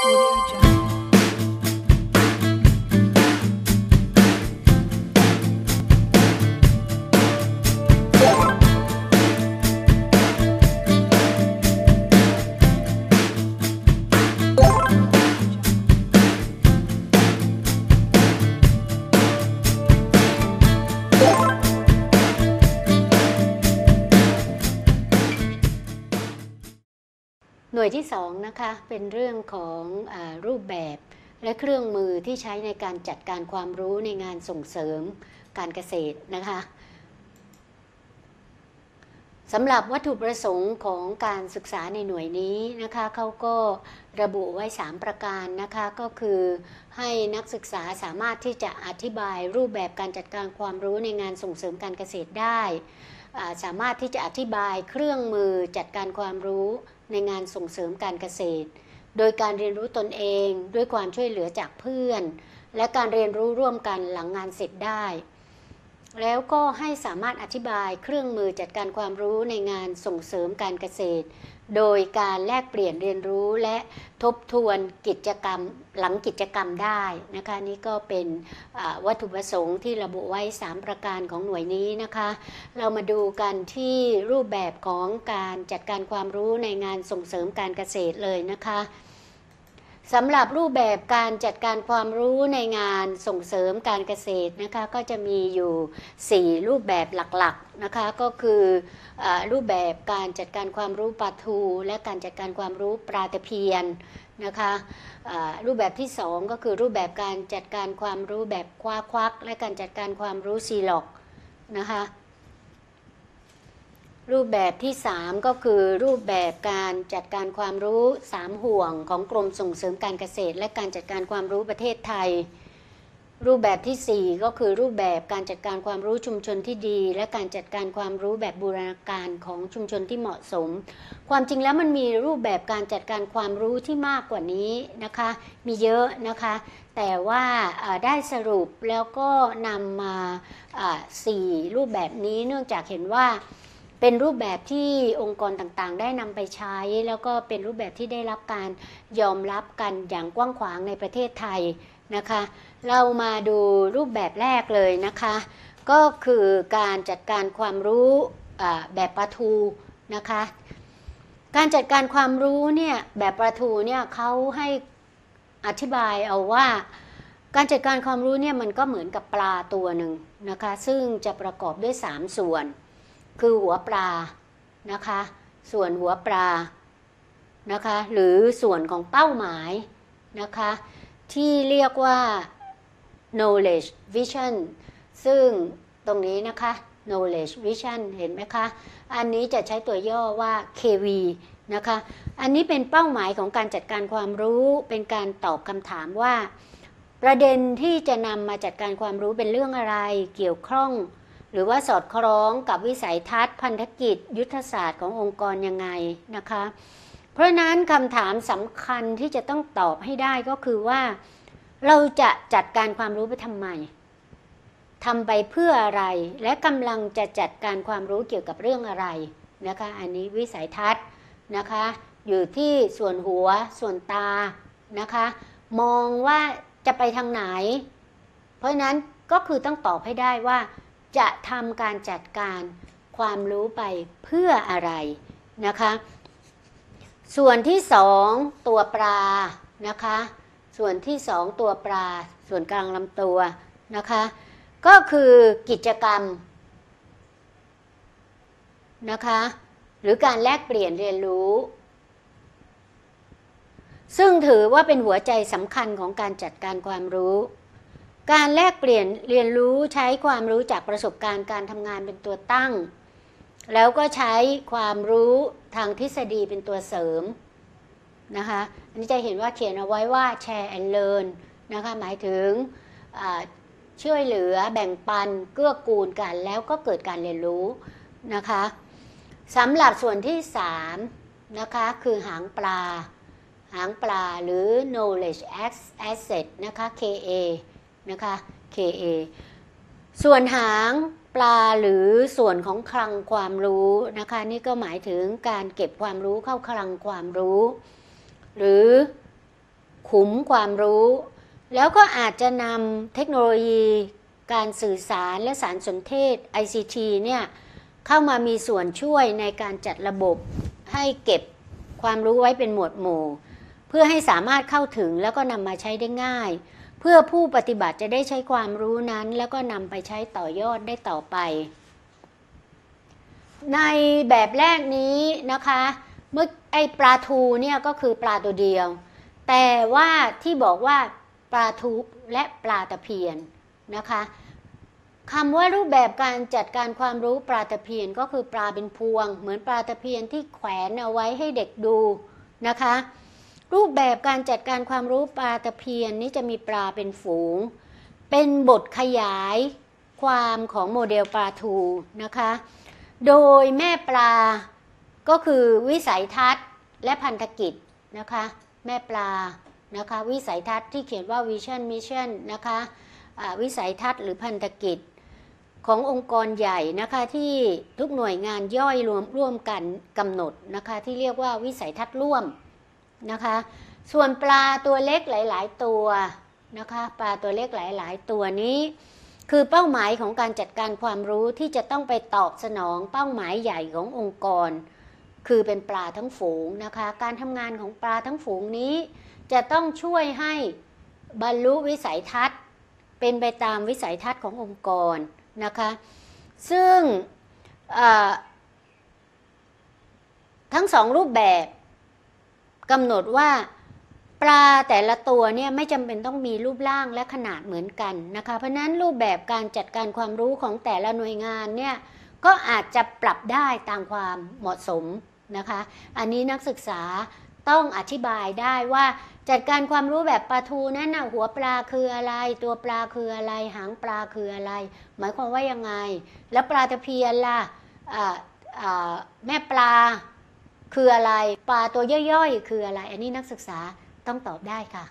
Audio Jungle. หน่วยที่2นะคะเป็นเรื่องของรูปแบบและเครื่องมือที่ใช้ในการจัดการความรู้ในงานส่งเสริมการเกษตรนะคะสำหรับวัตถุประสงค์ของการศึกษาในหน่วยนี้นะคะเขาก็ระบุไว้3ประการนะคะก็คือให้นักศึกษาสามารถที่จะอธิบายรูปแบบการจัดการความรู้ในงานส่งเสริมการเกษตรได้สามารถที่จะอธิบายเครื่องมือจัดการความรู้ในงานส่งเสริมการเกษตรโดยการเรียนรู้ตนเองด้วยความช่วยเหลือจากเพื่อนและการเรียนรู้ร่วมกันหลังงานเสร็จได้แล้วก็ให้สามารถอธิบายเครื่องมือจัดการความรู้ในงานส่งเสริมการเกษตรโดยการแลกเปลี่ยนเรียนรู้และทบทวนกิจกรรมหลังกิจกรรมได้นะคะนี่ก็เป็นวัตถุประสงค์ที่ระบุไว้3ประการของหน่วยนี้นะคะเรามาดูกันที่รูปแบบของการจัดการความรู้ในงานส่งเสริมการเกษตรเลยนะคะสำหรับรูปแบบการจัดการความรู้ในงานส่งเสริมการเกษตรนะคะก็จะมีอยู่4รูปแบบหลักๆนะคะก็คือรูปแบบการจัดการความรู้ปลาทูและการจัดการความรู้ปลาตะเพียนนะคะรูปแบบที่2ก็คือรูปแบบการจัดการความรู้แบบคว้าควักและการจัดการความรู้ซีล็อกนะคะรูปแบบที่3ก็คือรูปแบบการจัดการความรู้3ห่วงของกรมส่งเสริมการเกษตรและการจัดการความรู้ประเทศไทยรูปแบบที่4ก็คือรูปแบบการจัดการความรู้ชุมชนที่ดีและการจัดการความรู้แบบบูรณาการของชุมชนที่เหมาะสมความจริงแล้วมันมีรูปแบบการจัดการความรู้ที่มากกว่านี้นะคะมีเยอะนะคะแต่ว่าได้สรุปแล้วก็นำมา4รูปแบบนี้เนื่องจากเห็นว่าเป็นรูปแบบที่องค์กรต่างๆได้นำไปใช้แล้วก็เป็นรูปแบบที่ได้รับการยอมรับกันอย่างกว้างขวางในประเทศไทยนะคะเรามาดูรูปแบบแรกเลยนะคะก็คือการจัดการความรู้แบบปลาทูนะคะการจัดการความรู้เนี่ยแบบปลาทูเนี่ยเขาให้อธิบายเอาว่าการจัดการความรู้เนี่ยมันก็เหมือนกับปลาตัวหนึ่งนะคะซึ่งจะประกอบด้วย3ส่วนคือหัวปลานะคะส่วนหัวปลานะคะหรือส่วนของเป้าหมายนะคะที่เรียกว่า knowledge vision ซึ่งตรงนี้นะคะ knowledge vision เห็นไหมคะอันนี้จะใช้ตัวย่อว่า KV นะคะอันนี้เป็นเป้าหมายของการจัดการความรู้เป็นการตอบคำถามว่าประเด็นที่จะนำมาจัดการความรู้เป็นเรื่องอะไรเกี่ยวข้องหรือว่าสอดคล้องกับวิสัยทัศน์พันธกิจยุทธศาสตร์ขององค์กรยังไงนะคะเพราะนั้นคำถามสำคัญที่จะต้องตอบให้ได้ก็คือว่าเราจะจัดการความรู้ไปทำไมทำไปเพื่ออะไรและกำลังจะจัดการความรู้เกี่ยวกับเรื่องอะไรนะคะอันนี้วิสัยทัศน์นะคะอยู่ที่ส่วนหัวส่วนตานะคะมองว่าจะไปทางไหนเพราะนั้นก็คือต้องตอบให้ได้ว่าจะทำการจัดการความรู้ไปเพื่ออะไรนะคะส่วนที่2ตัวปลานะคะส่วนที่2ตัวปลาส่วนกลางลำตัวนะคะก็คือกิจกรรมนะคะหรือการแลกเปลี่ยนเรียนรู้ซึ่งถือว่าเป็นหัวใจสำคัญของการจัดการความรู้การแลกเปลี่ยนเรียนรู้ใช้ความรู้จากประสบการณ์การทำงานเป็นตัวตั้งแล้วก็ใช้ความรู้ทางทฤษฎีเป็นตัวเสริมนะคะอันนี้จะเห็นว่าเขียนเอาไว้ว่า share and learn นะคะหมายถึงช่วยเหลือแบ่งปันเกื้อกูลกันแล้วก็เกิดการเรียนรู้นะคะสำหรับส่วนที่3นะคะคือหางปลาหรือ knowledge asset นะคะ KA นะคะ KA ส่วนหางปลาหรือส่วนของคลังความรู้นะคะนี่ก็หมายถึงการเก็บความรู้เข้าคลังความรู้หรือขุมความรู้แล้วก็อาจจะนำเทคโนโลยีการสื่อสารและสารสนเทศ ICT เนี่ยเข้ามามีส่วนช่วยในการจัดระบบให้เก็บความรู้ไว้เป็นหมวดหมู่เพื่อให้สามารถเข้าถึงแล้วก็นำมาใช้ได้ง่ายเพื่อผู้ปฏิบัติจะได้ใช้ความรู้นั้นแล้วก็นำไปใช้ต่อยอดได้ต่อไปในแบบแรกนี้นะคะเมื่อไอปลาทูเนี่ยก็คือปลาตัวเดียวแต่ว่าที่บอกว่าปลาทูและปลาตะเพียนนะคะคำว่ารูปแบบการจัดการความรู้ปลาตะเพียนก็คือปลาเป็นพวงเหมือนปลาตะเพียนที่แขวนเอาไว้ให้เด็กดูนะคะรูปแบบการจัดการความรู้ปลาตะเพียนนี้จะมีปลาเป็นฝูงเป็นบทขยายความของโมเดลปลาทูนะคะโดยแม่ปลาก็คือวิสัยทัศน์และพันธกิจนะคะแม่ปลานะคะวิสัยทัศน์ที่เขียนว่า Vision Mission นะคะวิสัยทัศน์หรือพันธกิจขององค์กรใหญ่นะคะที่ทุกหน่วยงานย่อยร่วมกันกำหนดนะคะที่เรียกว่าวิสัยทัศน์ร่วมนะคะส่วนปลาตัวเล็กหลายๆตัวนะคะปลาตัวเล็กหลายๆตัวนี้คือเป้าหมายของการจัดการความรู้ที่จะต้องไปตอบสนองเป้าหมายใหญ่ขององค์กรคือเป็นปลาทั้งฝูงนะคะการทำงานของปลาทั้งฝูงนี้จะต้องช่วยให้บรรลุวิสัยทัศน์เป็นไปตามวิสัยทัศน์ขององค์กรนะคะซึ่งทั้งสองรูปแบบกำหนดว่าปลาแต่ละตัวเนี่ยไม่จำเป็นต้องมีรูปร่างและขนาดเหมือนกันนะคะเพราะนั้นรูปแบบการจัดการความรู้ของแต่ละหน่วยงานเนี่ยก็อาจจะปรับได้ตามความเหมาะสมนะคะอันนี้นักศึกษาต้องอธิบายได้ว่าจัดการความรู้แบบปลาทูนั้นนะหัวปลาคืออะไรตัวปลาคืออะไรหางปลาคืออะไรหมายความว่ายังไงแล้วปลาตะเพียนล่ะแม่ปลาคืออะไรปลาตัวย่อยๆคืออะไรอันนี้นักศึกษาต้องตอบได้ค่ะ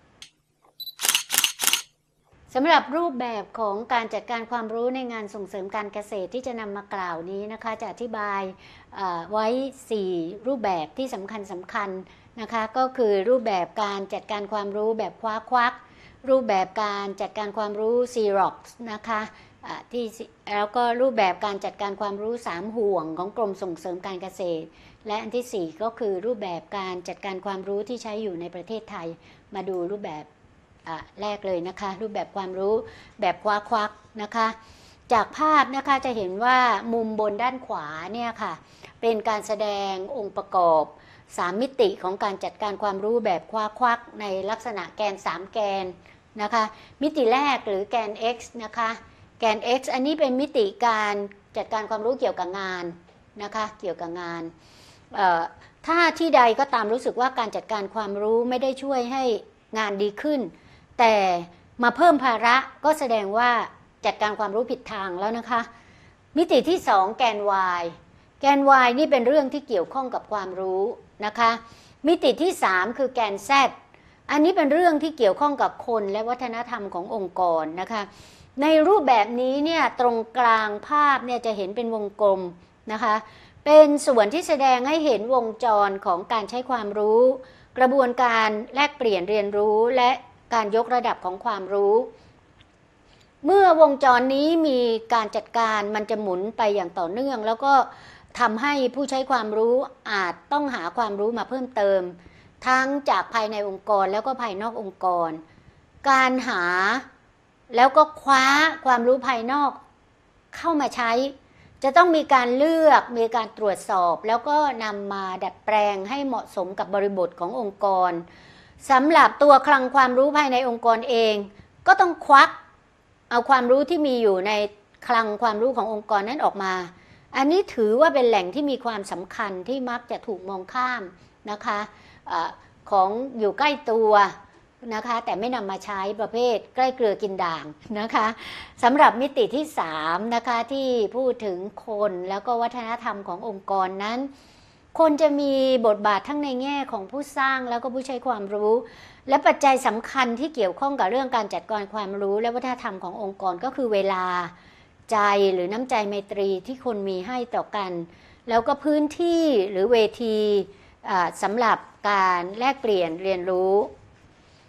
สำหรับรูปแบบของการจัดการความรู้ในงานส่งเสริมการเกษตรที่จะนำมากล่าวนี้นะคะจะอธิบายไว้4รูปแบบที่สำคัญนะคะก็คือรูปแบบการจัดการความรู้แบบควักรูปแบบการจัดการความรู้ Xerox นะคะแล้วก็รูปแบบการจัดการความรู้3ห่วงของกรมส่งเสริมการเกษตรและอันที่4ก็คือรูปแบบการจัดการความรู้ที่ใช้อยู่ในประเทศไทยมาดูรูปแบบแรกเลยนะคะรูปแบบความรู้แบบควักนะคะจากภาพนะคะจะเห็นว่ามุมบนด้านขวาเนี่ยค่ะเป็นการแสดงองค์ประกอบ3มิติของการจัดการความรู้แบบควักในลักษณะแกน3แกนนะคะมิติแรกหรือแกน x นะคะแกน x อันนี้เป็นมิติการจัดการความรู้เกี่ยวกับงานนะคะเกี่ยวกับงานถ้าที่ใดก็ตามรู้สึกว่าการจัดการความรู้ไม่ได้ช่วยให้งานดีขึ้นแต่มาเพิ่มภาระก็แสดงว่าจัดการความรู้ผิดทางแล้วนะคะมิติที่2แกน y แกน y นี่เป็นเรื่องที่เกี่ยวข้องกับความรู้นะคะมิติที่3คือแกน z อันนี้เป็นเรื่องที่เกี่ยวข้องกับคนและวัฒนธรรมขององค์กรนะคะในรูปแบบนี้เนี่ยตรงกลางภาพเนี่ยจะเห็นเป็นวงกลมนะคะเป็นส่วนที่แสดงให้เห็นวงจรของการใช้ความรู้กระบวนการแลกเปลี่ยนเรียนรู้และการยกระดับของความรู้เมื่อวงจรนี้มีการจัดการมันจะหมุนไปอย่างต่อเนื่องแล้วก็ทำให้ผู้ใช้ความรู้อาจต้องหาความรู้มาเพิ่มเติมทั้งจากภายในองค์กรแล้วก็ภายนอกองค์กรการหาแล้วก็คว้าความรู้ภายนอกเข้ามาใช้จะต้องมีการเลือกมีการตรวจสอบแล้วก็นำมาดัดแปลงให้เหมาะสมกับบริบทขององค์กรสำหรับตัวคลังความรู้ภายในองค์กรเองก็ต้องควักเอาความรู้ที่มีอยู่ในคลังความรู้ขององค์กรนั้นออกมาอันนี้ถือว่าเป็นแหล่งที่มีความสำคัญที่มักจะถูกมองข้ามนะคะของอยู่ใกล้ตัวนะคะแต่ไม่นำมาใช้ประเภทใกล้เกลือกินด่างนะคะสำหรับมิติที่3นะคะที่พูดถึงคนแล้วก็วัฒนธรรมขององค์กรนั้นคนจะมีบทบาททั้งในแง่ของผู้สร้างแล้วก็ผู้ใช้ความรู้และปัจจัยสำคัญที่เกี่ยวข้องกับเรื่องการจัดการความรู้และวัฒนธรรมขององค์กรก็คือเวลาใจหรือน้ำใจไมตรีที่คนมีให้ต่อกันแล้วก็พื้นที่หรือเวทีสำหรับการแลกเปลี่ยนเรียนรู้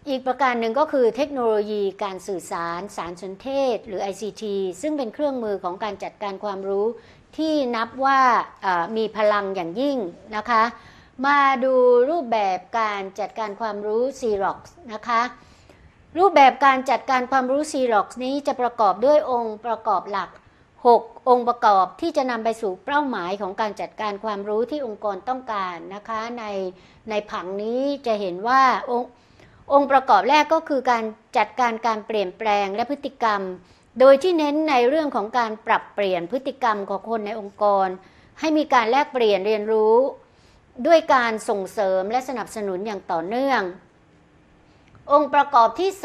อีกประการหนึ่งก็คือเทคโนโลยีการสื่อสารสารสนเทศหรือ ICT ซึ่งเป็นเครื่องมือของการจัดการความรู้ที่นับว่ามีพลังอย่างยิ่งนะคะมาดูรูปแบบการจัดการความรู้ Xerox นะคะรูปแบบการจัดการความรู้ Xerox นี้จะประกอบด้วยองค์ประกอบหลัก6องค์ประกอบที่จะนำไปสู่เป้าหมายของการจัดการความรู้ที่องค์กรต้องการนะคะในผังนี้จะเห็นว่าองค์ประกอบแรกก็คือการจัดการเปลี่ยนแปลงและพฤติกรรมโดยที่เน้นในเรื่องของการปรับเปลี่ยนพฤติกรรมของคนในองค์กรให้มีการแลกเปลี่ยนเรียนรู้ด้วยการส่งเสริมและสนับสนุนอย่างต่อเนื่ององค์ประกอบที่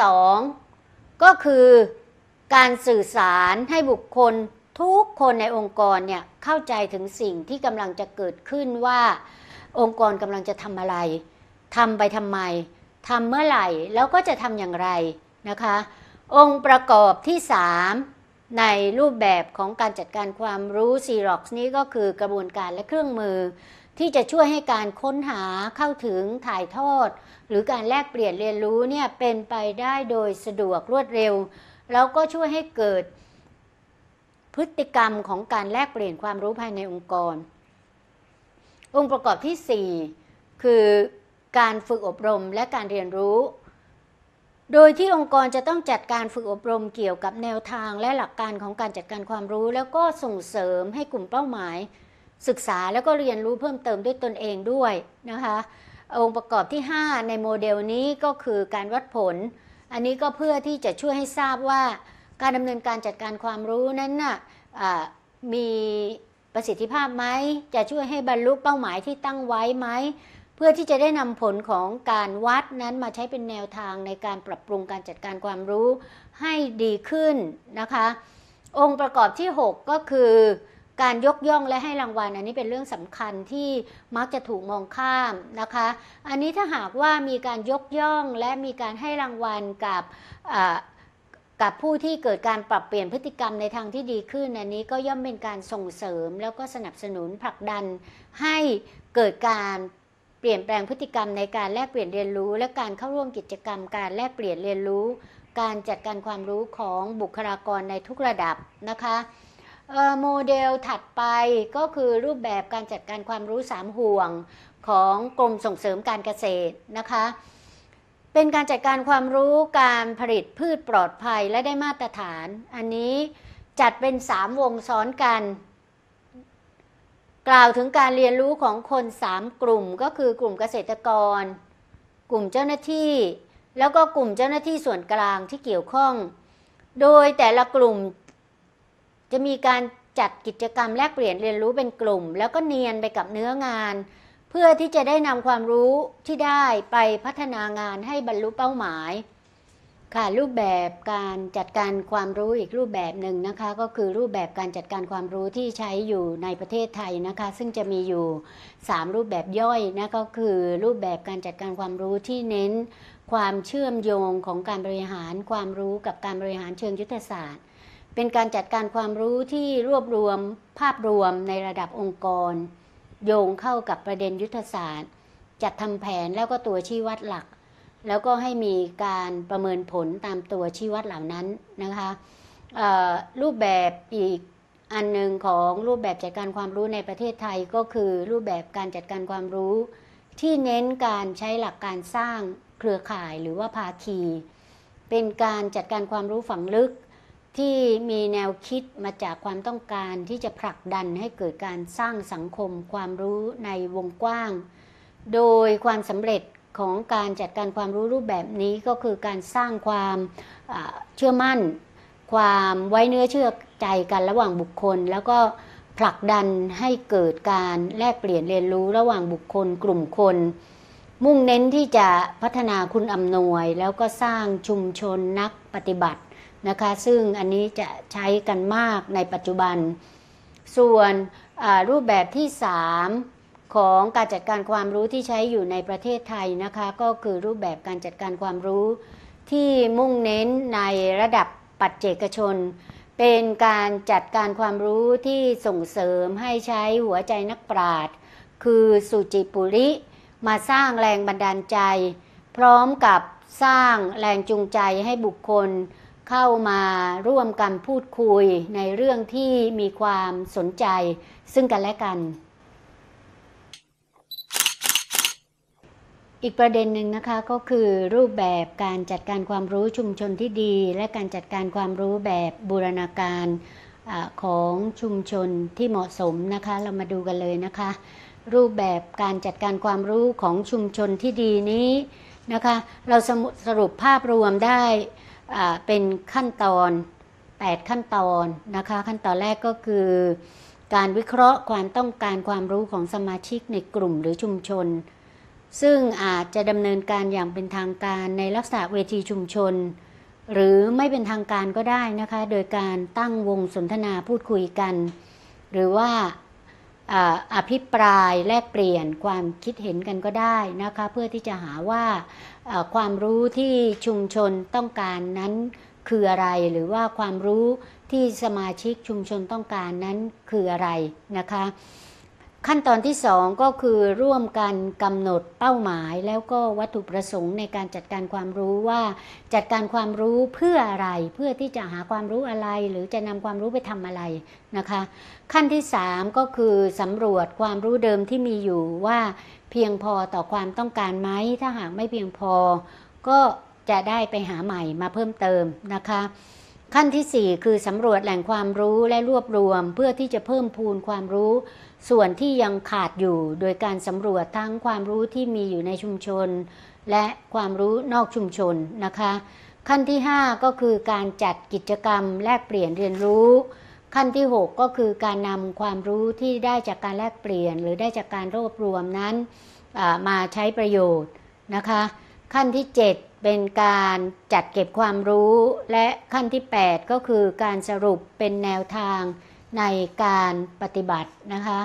2ก็คือการสื่อสารให้บุคคลทุกคนในองค์กรเนี่ยเข้าใจถึงสิ่งที่กำลังจะเกิดขึ้นว่าองค์กรกำลังจะทำอะไรทำไปทำไมทำเมื่อไหร่แล้วก็จะทำอย่างไรนะคะองค์ประกอบที่3ในรูปแบบของการจัดการความรู้ Xerox นี้ก็คือกระบวนการและเครื่องมือที่จะช่วยให้การค้นหาเข้าถึงถ่ายทอดหรือการแลกเปลี่ยนเรียนรู้เนี่ยเป็นไปได้โดยสะดวกรวดเร็วแล้วก็ช่วยให้เกิดพฤติกรรมของการแลกเปลี่ยนความรู้ภายในองค์กรองค์ประกอบที่4คือการฝึกอบรมและการเรียนรู้โดยที่องค์กรจะต้องจัดการฝึกอบรมเกี่ยวกับแนวทางและหลักการของการจัดการความรู้แล้วก็ส่งเสริมให้กลุ่มเป้าหมายศึกษาแล้วก็เรียนรู้เพิ่มเติมด้วยตนเองด้วยนะคะองค์ประกอบที่5ในโมเดลนี้ก็คือการวัดผลอันนี้ก็เพื่อที่จะช่วยให้ทราบว่าการดำเนินการจัดการความรู้นั้นน่ะมีประสิทธิภาพไหมจะช่วยให้บรรลุเป้าหมายที่ตั้งไว้ไหมเพื่อที่จะได้นำผลของการวัดนั้นมาใช้เป็นแนวทางในการปรับปรุงการจัดการความรู้ให้ดีขึ้นนะคะองค์ประกอบที่6ก็คือการยกย่องและให้รางวัลอันนี้เป็นเรื่องสำคัญที่มักจะถูกมองข้ามนะคะอันนี้ถ้าหากว่ามีการยกย่องและมีการให้รางวัลกับผู้ที่เกิดการปรับเปลี่ยนพฤติกรรมในทางที่ดีขึ้นอันนี้ก็ย่อมเป็นการส่งเสริมแล้วก็สนับสนุนผลักดันให้เกิดการเปลี่ยนแปลงพฤติกรรมในการแลกเปลี่ยนเรียนรู้และการเข้าร่วมกิจกรรมการแลกเปลี่ยนเรียนรู้การจัดการความรู้ของบุคลากรในทุกระดับนะคะโมเดลถัดไปก็คือรูปแบบการจัดการความรู้3ห่วงของกรมส่งเสริมการเกษตรนะคะเป็นการจัดการความรู้การผลิตพืชปลอดภัยและได้มาตรฐานอันนี้จัดเป็น3วงซ้อนกันกล่าวถึงการเรียนรู้ของคน3กลุ่มก็คือกลุ่มเกษตรกรกลุ่มเจ้าหน้าที่แล้วก็กลุ่มเจ้าหน้าที่ส่วนกลางที่เกี่ยวข้องโดยแต่ละกลุ่มจะมีการจัดกิจกรรมแลกเปลี่ยนเรียนรู้เป็นกลุ่มแล้วก็เนียนไปกับเนื้องานเพื่อที่จะได้นำความรู้ที่ได้ไปพัฒนางานให้บรรลุเป้าหมายค่ะรูปแบบการจัดการความรู้อีกรูปแบบหนึ่งนะคะก็คือรูปแบบการจัดการความรู้ที่ใช้อยู่ในประเทศไทยนะคะซึ่งจะมีอยู่3รูปแบบย่อยนะก็คือรูปแบบการจัดการความรู้ที่เน้นความเชื่อมโยงของการบริหารความรู้กับการบริหารเชิงยุทธศาสตร์เป็นการจัดการความรู้ที่รวบรวมภาพรวมในระดับองค์กรโยงเข้ากับประเด็นยุทธศาสตร์จัดทำแผนแล้วก็ตัวชี้วัดหลักแล้วก็ให้มีการประเมินผลตามตัวชี้วัดเหล่านั้นนะคะรูปแบบอีกอันหนึ่งของรูปแบบจัดการความรู้ในประเทศไทยก็คือรูปแบบการจัดการความรู้ที่เน้นการใช้หลักการสร้างเครือข่ายหรือว่าภาคีเป็นการจัดการความรู้ฝังลึกที่มีแนวคิดมาจากความต้องการที่จะผลักดันให้เกิดการสร้างสังคมความรู้ในวงกว้างโดยความสำเร็จของการจัดการความรู้รูปแบบนี้ก็คือการสร้างความเชื่อมั่นความไว้เนื้อเชื่อใจกันระหว่างบุคคลแล้วก็ผลักดันให้เกิดการแลกเปลี่ยนเรียนรู้ระหว่างบุคคลกลุ่มคนมุ่งเน้นที่จะพัฒนาคุณอำนวยแล้วก็สร้างชุมชนนักปฏิบัตินะคะซึ่งอันนี้จะใช้กันมากในปัจจุบันส่วนรูปแบบที่3ของการจัดการความรู้ที่ใช้อยู่ในประเทศไทยนะคะก็คือรูปแบบการจัดการความรู้ที่มุ่งเน้นในระดับปัจเจกชนเป็นการจัดการความรู้ที่ส่งเสริมให้ใช้หัวใจนักปราชญ์คือสุจิปุริมาสร้างแรงบันดาลใจพร้อมกับสร้างแรงจูงใจให้บุคคลเข้ามาร่วมกันพูดคุยในเรื่องที่มีความสนใจซึ่งกันและกันอีกประเด็นหนึ่งนะคะก็คือรูปแบบการจัดการความรู้ชุมชนที่ดีและการจัดการความรู้แบบบูรณาการของชุมชนที่เหมาะสมนะคะเรามาดูกันเลยนะคะรูปแบบการจัดการความรู้ของชุมชนที่ดีนี้นะคะเราสรุปภาพรวมได้เป็นขั้นตอน8ขั้นตอนนะคะขั้นตอนแรกก็คือการวิเคราะห์ความต้องการความรู้ของสมาชิกในกลุ่มหรือชุมชนซึ่งอาจจะดำเนินการอย่างเป็นทางการในลักษณะเวทีชุมชนหรือไม่เป็นทางการก็ได้นะคะโดยการตั้งวงสนทนาพูดคุยกันหรือว่าอภิปรายแลกเปลี่ยนความคิดเห็นกันก็ได้นะคะเพื่อที่จะหาว่าความรู้ที่ชุมชนต้องการนั้นคืออะไรหรือว่าความรู้ที่สมาชิกชุมชนต้องการนั้นคืออะไรนะคะขั้นตอนที่2ก็คือร่วมกันกำหนดเป้าหมายแล้วก็วัตถุประสงค์ในการจัดการความรู้ว่าจัดการความรู้เพื่ออะไรเพื่อที่จะหาความรู้อะไรหรือจะนำความรู้ไปทำอะไรนะคะขั้นที่3ก็คือสำรวจความรู้เดิมที่มีอยู่ว่าเพียงพอต่อความต้องการไหมถ้าหากไม่เพียงพอก็จะได้ไปหาใหม่มาเพิ่มเติมนะคะขั้นที่4คือสำรวจแหล่งความรู้และรวบรวมเพื่อที่จะเพิ่มพูนความรู้ส่วนที่ยังขาดอยู่โดยการสำรวจทั้งความรู้ที่มีอยู่ในชุมชนและความรู้นอกชุมชนนะคะขั้นที่5ก็คือการจัดกิจกรรมแลกเปลี่ยนเรียนรู้ขั้นที่6ก็คือการนำความรู้ที่ได้จากการแลกเปลี่ยนหรือได้จากการรวบรวมนั้นมาใช้ประโยชน์นะคะขั้นที่7เป็นการจัดเก็บความรู้และขั้นที่8ก็คือการสรุปเป็นแนวทางในการปฏิบัตินะคะ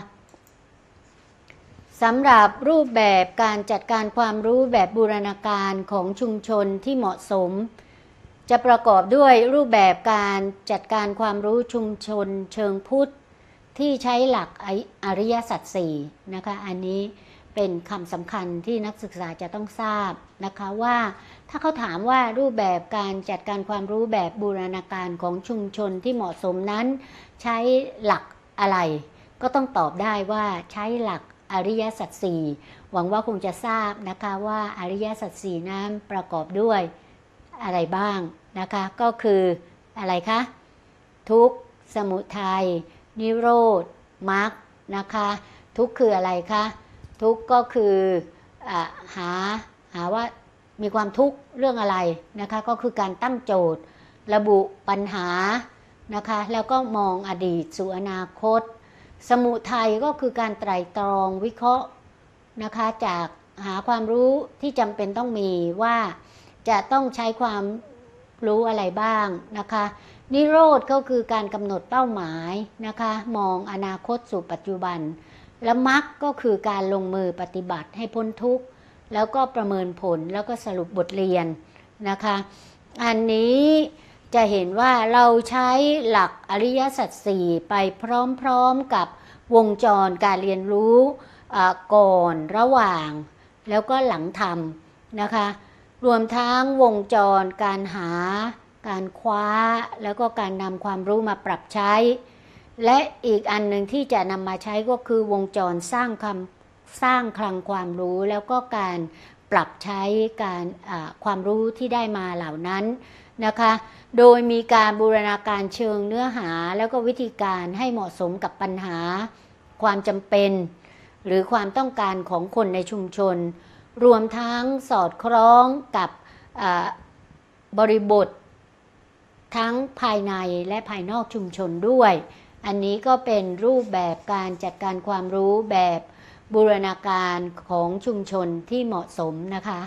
สำหรับรูปแบบการจัดการความรู้แบบบูรณาการของชุมชนที่เหมาะสมจะประกอบด้วยรูปแบบการจัดการความรู้ชุมชนเชิงพุทธที่ใช้หลักอริยสัจ4นะคะอันนี้เป็นคำสำคัญที่นักศึกษาจะต้องทราบนะคะว่าถ้าเขาถามว่ารูปแบบการจัดการความรู้แบบบูรณาการของชุมชนที่เหมาะสมนั้นใช้หลักอะไรก็ต้องตอบได้ว่าใช้หลักอริยสัจสี่หวังว่าคงจะทราบนะคะว่าอริยสัจสี่นั้นประกอบด้วยอะไรบ้างนะคะก็คืออะไรคะทุกข์สมุทัยนิโรธมรรคนะคะทุกข์คืออะไรคะทุกข์ก็คือหาว่ามีความทุกข์เรื่องอะไรนะคะก็คือการตั้งโจทย์ระบุปัญหานะคะแล้วก็มองอดีตสู่อนาคตสมุทัยก็คือการไตร่ตรองวิเคราะห์นะคะจากหาความรู้ที่จำเป็นต้องมีว่าจะต้องใช้ความรู้อะไรบ้างนะคะนิโรธก็คือการกำหนดเป้าหมายนะคะมองอนาคตสู่ปัจจุบันและมรรคก็คือการลงมือปฏิบัติให้พ้นทุกข์แล้วก็ประเมินผลแล้วก็สรุปบทเรียนนะคะอันนี้จะเห็นว่าเราใช้หลักอริยสัจสี่ไปพร้อมๆกับวงจรการเรียนรู้ก่อนระหว่างแล้วก็หลังทำนะคะรวมทั้งวงจรการหาการคว้าแล้วก็การนำความรู้มาปรับใช้และอีกอันหนึ่งที่จะนำมาใช้ก็คือวงจรสร้างคลังความรู้แล้วก็การปรับใช้การความรู้ที่ได้มาเหล่านั้นนะคะโดยมีการบูรณาการเชิงเนื้อหาแล้วก็วิธีการให้เหมาะสมกับปัญหาความจำเป็นหรือความต้องการของคนในชุมชนรวมทั้งสอดคล้องกับบริบททั้งภายในและภายนอกชุมชนด้วยอันนี้ก็เป็นรูปแบบการจัดการความรู้แบบบูรณาการของชุมชนที่เหมาะสมนะคะ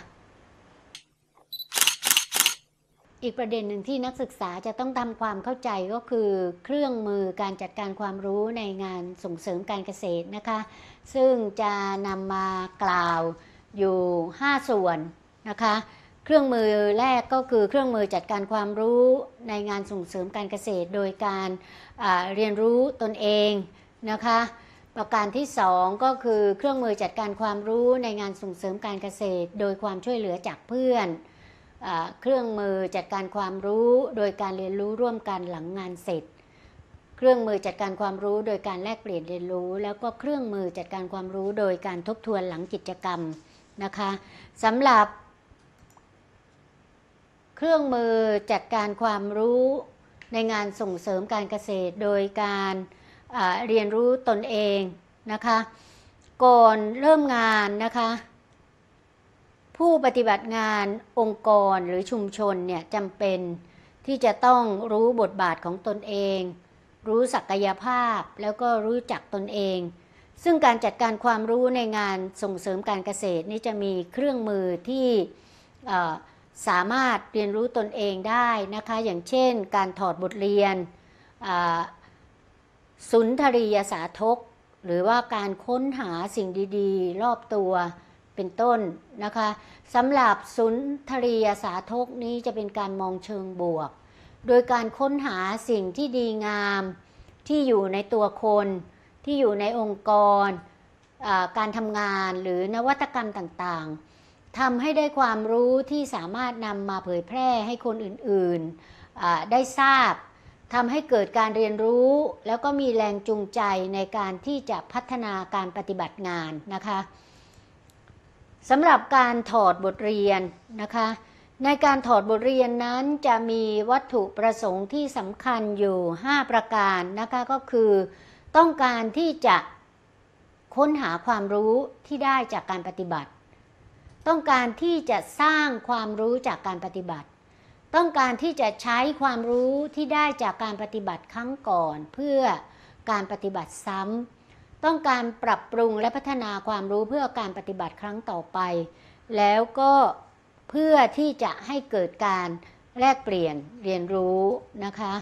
อีกประเด็นหนึ่งที่นักศึกษาจะต้องทำความเข้าใจก็คือเครื่องมือการจัดการความรู้ในงานส่งเสริมการเกษตรนะคะซึ่งจะนำมากล่าวอยู่5ส่วนนะคะเครื่องมือแรกก็คือเครื่องมือจัดการความรู้ในงานส่งเสริมการเกษตรโดยการเรียนรู้ตนเองนะคะประการที่2ก็คือเครื่องมือจัดการความรู้ในงานส่งเสริมการเกษตรโดยความช่วยเหลือจากเพื่อนเครื่องมือจัดการความรู้โดยการเรียนรู้ร่วมกันหลังงานเสร็จเครื่องมือจัดการความรู้โดยการแลกเปลี่ยนเรียนรู้แล้วก็เครื่องมือจัดการความรู้โดยการทบทวนหลังกิจกรรมนะคะสำหรับเครื่องมือจัดการความรู้ในงานส่งเสริมการเกษตรโดยการเรียนรู้ตนเองนะคะก่อนเริ่มงานนะคะผู้ปฏิบัติงานองค์กรหรือชุมชนเนี่ยจำเป็นที่จะต้องรู้บทบาทของตนเองรู้ศักยภาพแล้วก็รู้จักตนเองซึ่งการจัดการความรู้ในงานส่งเสริมการเกษตรนี้จะมีเครื่องมือที่สามารถเรียนรู้ตนเองได้นะคะอย่างเช่นการถอดบทเรียนสุนทรียสาธกหรือว่าการค้นหาสิ่งดีๆรอบตัวเป็นต้นนะคะสำหรับสุนทรียสาธกนี้จะเป็นการมองเชิงบวกโดยการค้นหาสิ่งที่ดีงามที่อยู่ในตัวคนที่อยู่ในองค์กรการทำงานหรือนวัตกรรมต่างๆทำให้ได้ความรู้ที่สามารถนำมาเผยแพร่ให้คนอื่นๆได้ทราบทำให้เกิดการเรียนรู้แล้วก็มีแรงจูงใจในการที่จะพัฒนาการปฏิบัติงานนะคะสำหรับการถอดบทเรียนนะคะในการถอดบทเรียนนั้นจะมีวัตถุประสงค์ที่สำคัญอยู่5ประการนะคะก็คือต้องการที่จะค้นหาความรู้ที่ได้จากการปฏิบัติต้องการที่จะสร้างความรู้จากการปฏิบัติต้องการที่จะใช้ความรู้ที่ได้จากการปฏิบัติครั้งก่อนเพื่อการปฏิบัติซ้ำต้องการปรับปรุงและพัฒนาความรู้เพื่อการปฏิบัติครั้งต่อไปแล้วก็เพื่อที่จะให้เกิดการแลกเปลี่ยนเรียนรู้นะคะ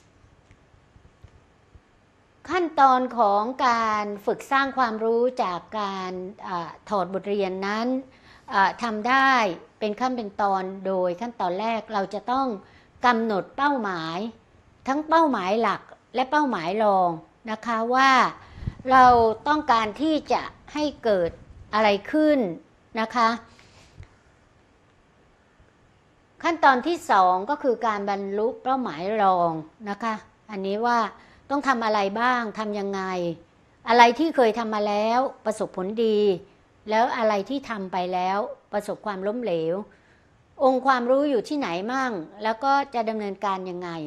ขั้นตอนของการฝึกสร้างความรู้จากการถอดบทเรียนนั้นทำได้เป็นขั้นเป็นตอนโดยขั้นตอนแรกเราจะต้องกำหนดเป้าหมายทั้งเป้าหมายหลักและเป้าหมายรองนะคะว่าเราต้องการที่จะให้เกิดอะไรขึ้นนะคะขั้นตอนที่2ก็คือการบรรลุเป้าหมายรองนะคะอันนี้ว่าต้องทำอะไรบ้างทำยังไงอะไรที่เคยทำมาแล้วประสบผลดีแล้วอะไรที่ทำไปแล้วประสบความล้มเหลวองค์ความรู้อยู่ที่ไหนมั่งแล้วก็จะดำเนินการยังไง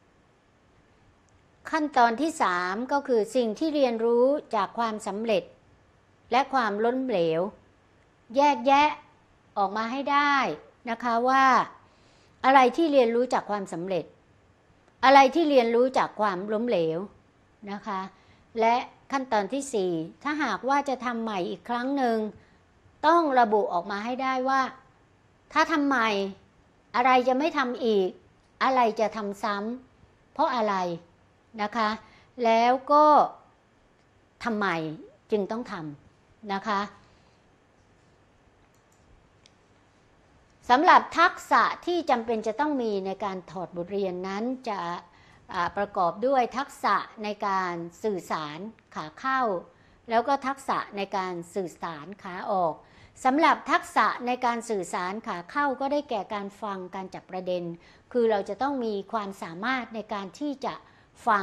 ขั้นตอนที่3ก็คือสิ่งที่เรียนรู้จากความสำเร็จและความล้มเหลวแยกแยะออกมาให้ได้นะคะว่าอะไรที่เรียนรู้จากความสำเร็จอะไรที่เรียนรู้จากความล้มเหลวนะคะและขั้นตอนที่4ถ้าหากว่าจะทำใหม่อีกครั้งหนึ่งต้องระบุออกมาให้ได้ว่าถ้าทำใหม่อะไรจะไม่ทำอีกอะไรจะทำซ้ำเพราะอะไรนะคะแล้วก็ทำไมจึงต้องทำนะคะสำหรับทักษะที่จำเป็นจะต้องมีในการถอดบทเรียนนั้นจะประกอบด้วยทักษะในการสื่อสารขาเข้าแล้วก็ทักษะในการสื่อสารขาออกสำหรับทักษะในการสื่อสารขาเข้าก็ได้แก่การฟังการจับประเด็นคือเราจะต้องมีความสามารถในการที่จะฟัง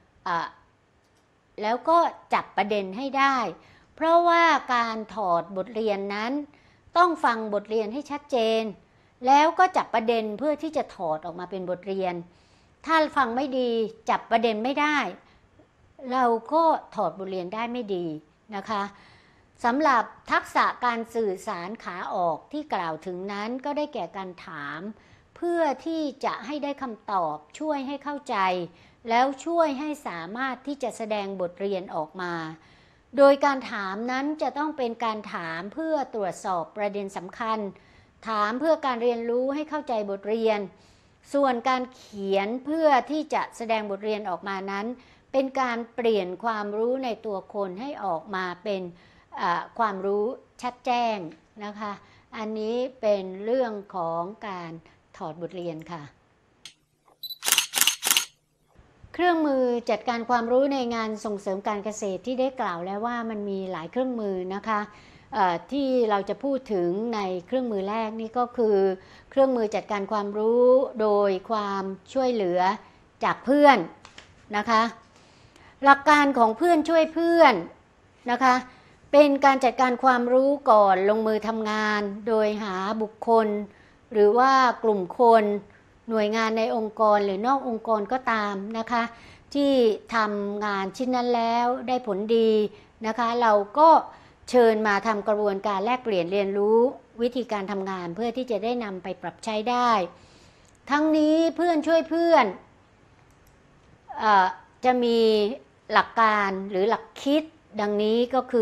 แล้วก็จับประเด็นให้ได้เพราะว่าการถอดบทเรียนนั้นต้องฟังบทเรียนให้ชัดเจนแล้วก็จับประเด็นเพื่อที่จะถอดออกมาเป็นบทเรียนถ้าฟังไม่ดีจับประเด็นไม่ได้เราก็ถอดบทเรียนได้ไม่ดีนะคะสำหรับทักษะการสื่อสารขาออกที่กล่าวถึงนั้นก็ได้แก่การถามเพื่อที่จะให้ได้คำตอบช่วยให้เข้าใจแล้วช่วยให้สามารถที่จะแสดงบทเรียนออกมาโดยการถามนั้นจะต้องเป็นการถามเพื่อตรวจสอบประเด็นสำคัญถามเพื่อการเรียนรู้ให้เข้าใจบทเรียนส่วนการเขียนเพื่อที่จะแสดงบทเรียนออกมานั้นเป็นการเปลี่ยนความรู้ในตัวคนให้ออกมาเป็นความรู้ชัดแจ้งนะคะอันนี้เป็นเรื่องของการถอดบทเรียนค่ะเครื่องมือจัดการความรู้ในงานส่งเสริมการเกษตรที่ได้กล่าวแล้วว่ามันมีหลายเครื่องมือนะคะที่เราจะพูดถึงในเครื่องมือแรกนี่ก็คือเครื่องมือจัดการความรู้โดยความช่วยเหลือจากเพื่อนนะคะหลักการของเพื่อนช่วยเพื่อนนะคะเป็นการจัดการความรู้ก่อนลงมือทำงานโดยหาบุคคลหรือว่ากลุ่มคนหน่วยงานในองค์กรหรือนอกองค์กรก็ตามนะคะที่ทำงานชิ้นนั้นแล้วได้ผลดีนะคะเราก็เชิญมาทำกระบวนการแลกเปลี่ยนเรียนรู้วิธีการทำงานเพื่อที่จะได้นำไปปรับใช้ได้ทั้งนี้เพื่อนช่วยเพื่อนจะมีหลักการหรือหลักคิดดังนี้ก็คือ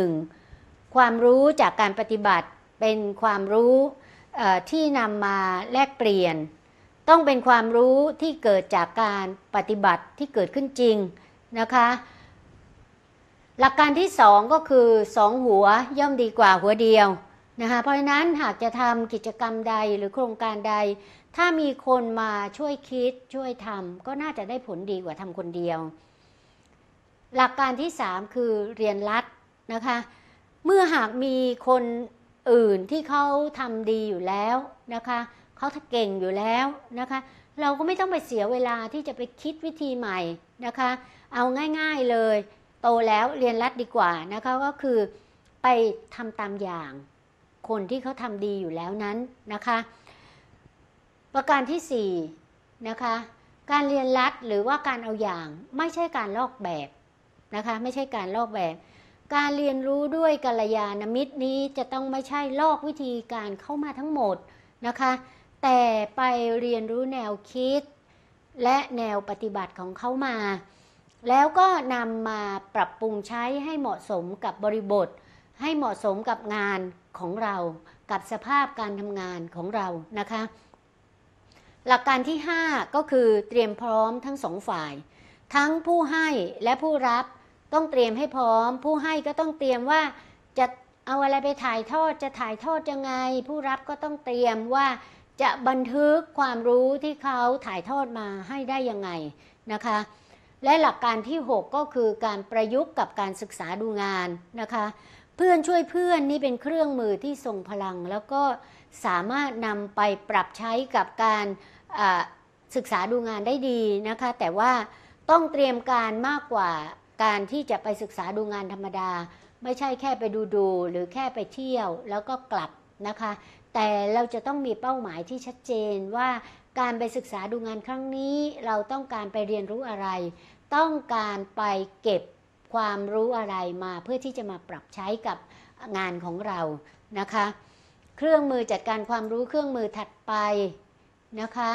1. ความรู้จากการปฏิบัติเป็นความรู้ที่นำมาแลกเปลี่ยนต้องเป็นความรู้ที่เกิดจากการปฏิบัติที่เกิดขึ้นจริงนะคะหลักการที่2ก็คือ2หัวย่อมดีกว่าหัวเดียวนะคะเพราะฉะนั้นหากจะทำกิจกรรมใดหรือโครงการใดถ้ามีคนมาช่วยคิดช่วยทำก็น่าจะได้ผลดีกว่าทำคนเดียวหลักการที่3คือเรียนรัดนะคะเมื่อหากมีคนอื่นที่เขาทำดีอยู่แล้วนะคะเขาเก่งอยู่แล้วนะคะเราก็ไม่ต้องไปเสียเวลาที่จะไปคิดวิธีใหม่นะคะเอาง่ายๆเลยโตแล้วเรียนรัดดีกว่านะคะก็คือไปทำตามอย่างคนที่เขาทำดีอยู่แล้วนั้นนะคะประการที่4นะคะการเรียนรัดหรือว่าการเอาอย่างไม่ใช่การลอกแบบนะคะไม่ใช่การลอกแบบการเรียนรู้ด้วยกัลยาณมิตรนี้จะต้องไม่ใช่ลอกวิธีการเข้ามาทั้งหมดนะคะแต่ไปเรียนรู้แนวคิดและแนวปฏิบัติของเขามาแล้วก็นำมาปรับปรุงใช้ให้เหมาะสมกับบริบทให้เหมาะสมกับงานของเรากับสภาพการทำงานของเรานะคะหลักการที่5ก็คือเตรียมพร้อมทั้ง2ฝ่ายทั้งผู้ให้และผู้รับต้องเตรียมให้พร้อมผู้ให้ก็ต้องเตรียมว่าจะเอาอะไรไปถ่ายทอดจะถ่ายทอดยังไงผู้รับก็ต้องเตรียมว่าจะบันทึกความรู้ที่เขาถ่ายทอดมาให้ได้ยังไงนะคะและหลักการที่6ก็คือการประยุกต์กับการศึกษาดูงานนะคะเพื่อนช่วยเพื่อนนี่เป็นเครื่องมือที่ทรงพลังแล้วก็สามารถนำไปปรับใช้กับการศึกษาดูงานได้ดีนะคะแต่ว่าต้องเตรียมการมากกว่าการที่จะไปศึกษาดูงานธรรมดาไม่ใช่แค่ไปดูหรือแค่ไปเที่ยวแล้วก็กลับนะคะแต่เราจะต้องมีเป้าหมายที่ชัดเจนว่าการไปศึกษาดูงานครั้งนี้เราต้องการไปเรียนรู้อะไรต้องการไปเก็บความรู้อะไรมาเพื่อที่จะมาปรับใช้กับงานของเรานะคะเครื่องมือจัดการความรู้เครื่องมือถัดไปนะคะ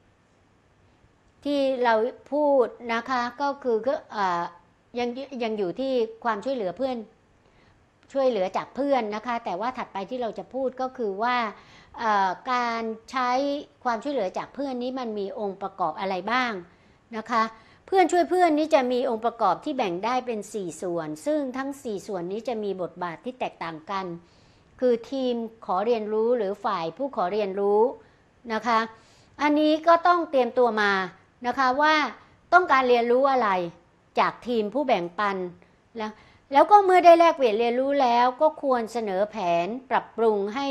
ที่เราพูดนะคะก็คือยังอยู่ที่ความช่วยเหลือเพื่อนช่วยเหลือจากเพื่อนนะคะแต่ว่าถัดไปที่เราจะพูดก็คือว่าการใช้ความช่วยเหลือจากเพื่อนนี้มันมีองค์ประกอบอะไรบ้างนะคะเพื่อนช่วยเพื่อนนี้จะมีองค์ประกอบที่แบ่งได้เป็น4ส่วนซึ่งทั้ง4ส่วนนี้จะมีบทบาทที่แตกต่างกันคือทีมขอเรียนรู้หรือฝ่ายผู้ขอเรียนรู้นะคะอันนี้ก็ต้องเตรียมตัวมานะคะว่าต้องการเรียนรู้อะไรจากทีมผู้แบ่งปันแล้วก็เมื่อได้แลกเปลี่ยนเรียนรู้แล้วก็ควรเสนอแผนปรับปรุงให้